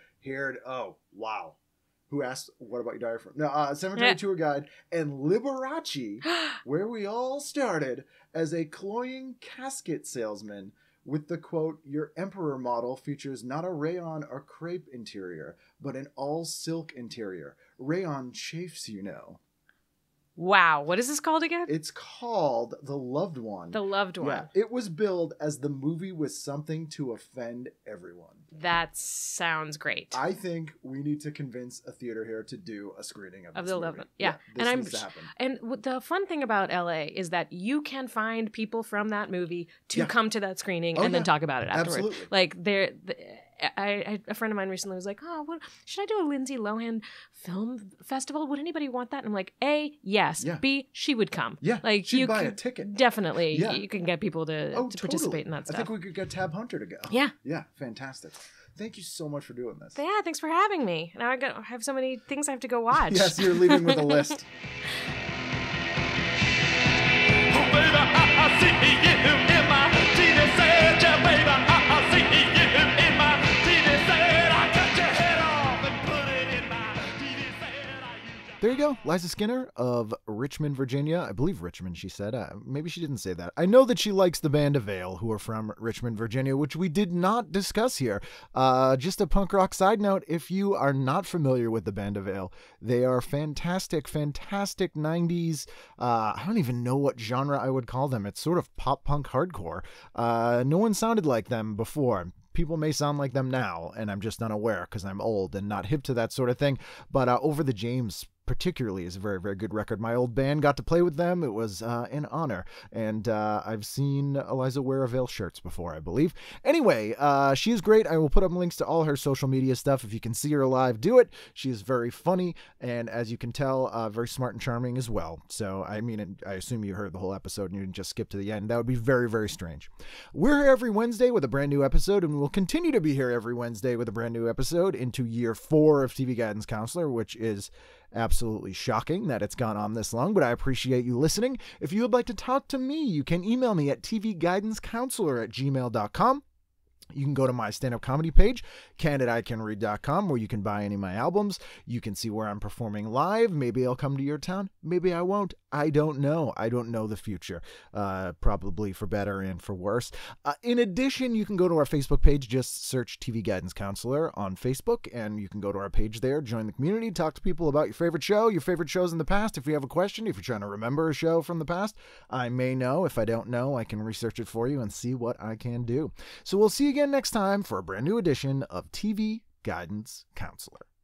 Who asked, what about your diaphragm? No, cemetery tour guide. And Liberace, where we all started, as a cloying casket salesman. With the quote, your Emperor model features not a rayon or crepe interior, but an all-silk interior. Rayon chafes, you know. Wow. What is this called again? It's called The Loved One. The Loved One. Yeah. It was billed as the movie with something to offend everyone. That sounds great. I think we need to convince a theater here to do a screening of this The movie. Loved One. Yeah. This needs to happen. And the fun thing about LA is that you can find people from that movie to come to that screening and then talk about it afterwards. Absolutely. Like a friend of mine recently was like, "Oh, should I do a Lindsay Lohan film festival? Would anybody want that?" And I'm like, A, yes. Yeah. B, she would come. Yeah, like she'd buy a ticket. Definitely, you can get people to participate in that stuff. I think we could get Tab Hunter to go. Yeah, yeah, fantastic. Thank you so much for doing this. Yeah, thanks for having me. Now I have so many things I have to go watch. Yes, you're leaving with a list. Oh, baby, I see you in my TV set, yeah, baby, I see you in my TV set. I cut your head off and put it in my TV set. There you go. Eliza Skinner of Richmond, Virginia. I believe Richmond, she said. Maybe she didn't say that. I know that she likes the band Avail, who are from Richmond, Virginia, which we did not discuss here. Just a punk rock side note, if you are not familiar with the band Avail, they are fantastic 90s. I don't even know what genre I would call them. It's sort of pop punk hardcore. No one sounded like them before. People may sound like them now, and I'm just unaware because I'm old and not hip to that sort of thing. But Over the James particularly is a very, very good record. My old band got to play with them. It was an honor. And I've seen Eliza wear a Veil shirts before, I believe. Anyway, she is great. I will put up links to all her social media stuff. If you can see her live, do it. She is very funny. And as you can tell, very smart and charming as well. So, I mean, I assume you heard the whole episode and you didn't just skip to the end. That would be very, very strange. We're here every Wednesday with a brand new episode, and we'll continue to be here every Wednesday with a brand new episode into year 4 of TV Guidance Counselor, which is absolutely shocking that it's gone on this long, but I appreciate you listening. If you would like to talk to me, you can email me at tvguidancecounselor@gmail.com. You can go to my stand-up comedy page, candidIcanread.com, where you can buy any of my albums. You can see where I'm performing live. Maybe I'll come to your town. Maybe I won't. I don't know. I don't know the future. Probably for better and for worse. In addition, you can go to our Facebook page. Just search TV Guidance Counselor on Facebook, and you can go to our page there, join the community, talk to people about your favorite show, your favorite shows in the past. If you have a question, if you're trying to remember a show from the past, I may know. If I don't know, I can research it for you and see what I can do. So we'll see you again next time for a brand new edition of TV Guidance Counselor.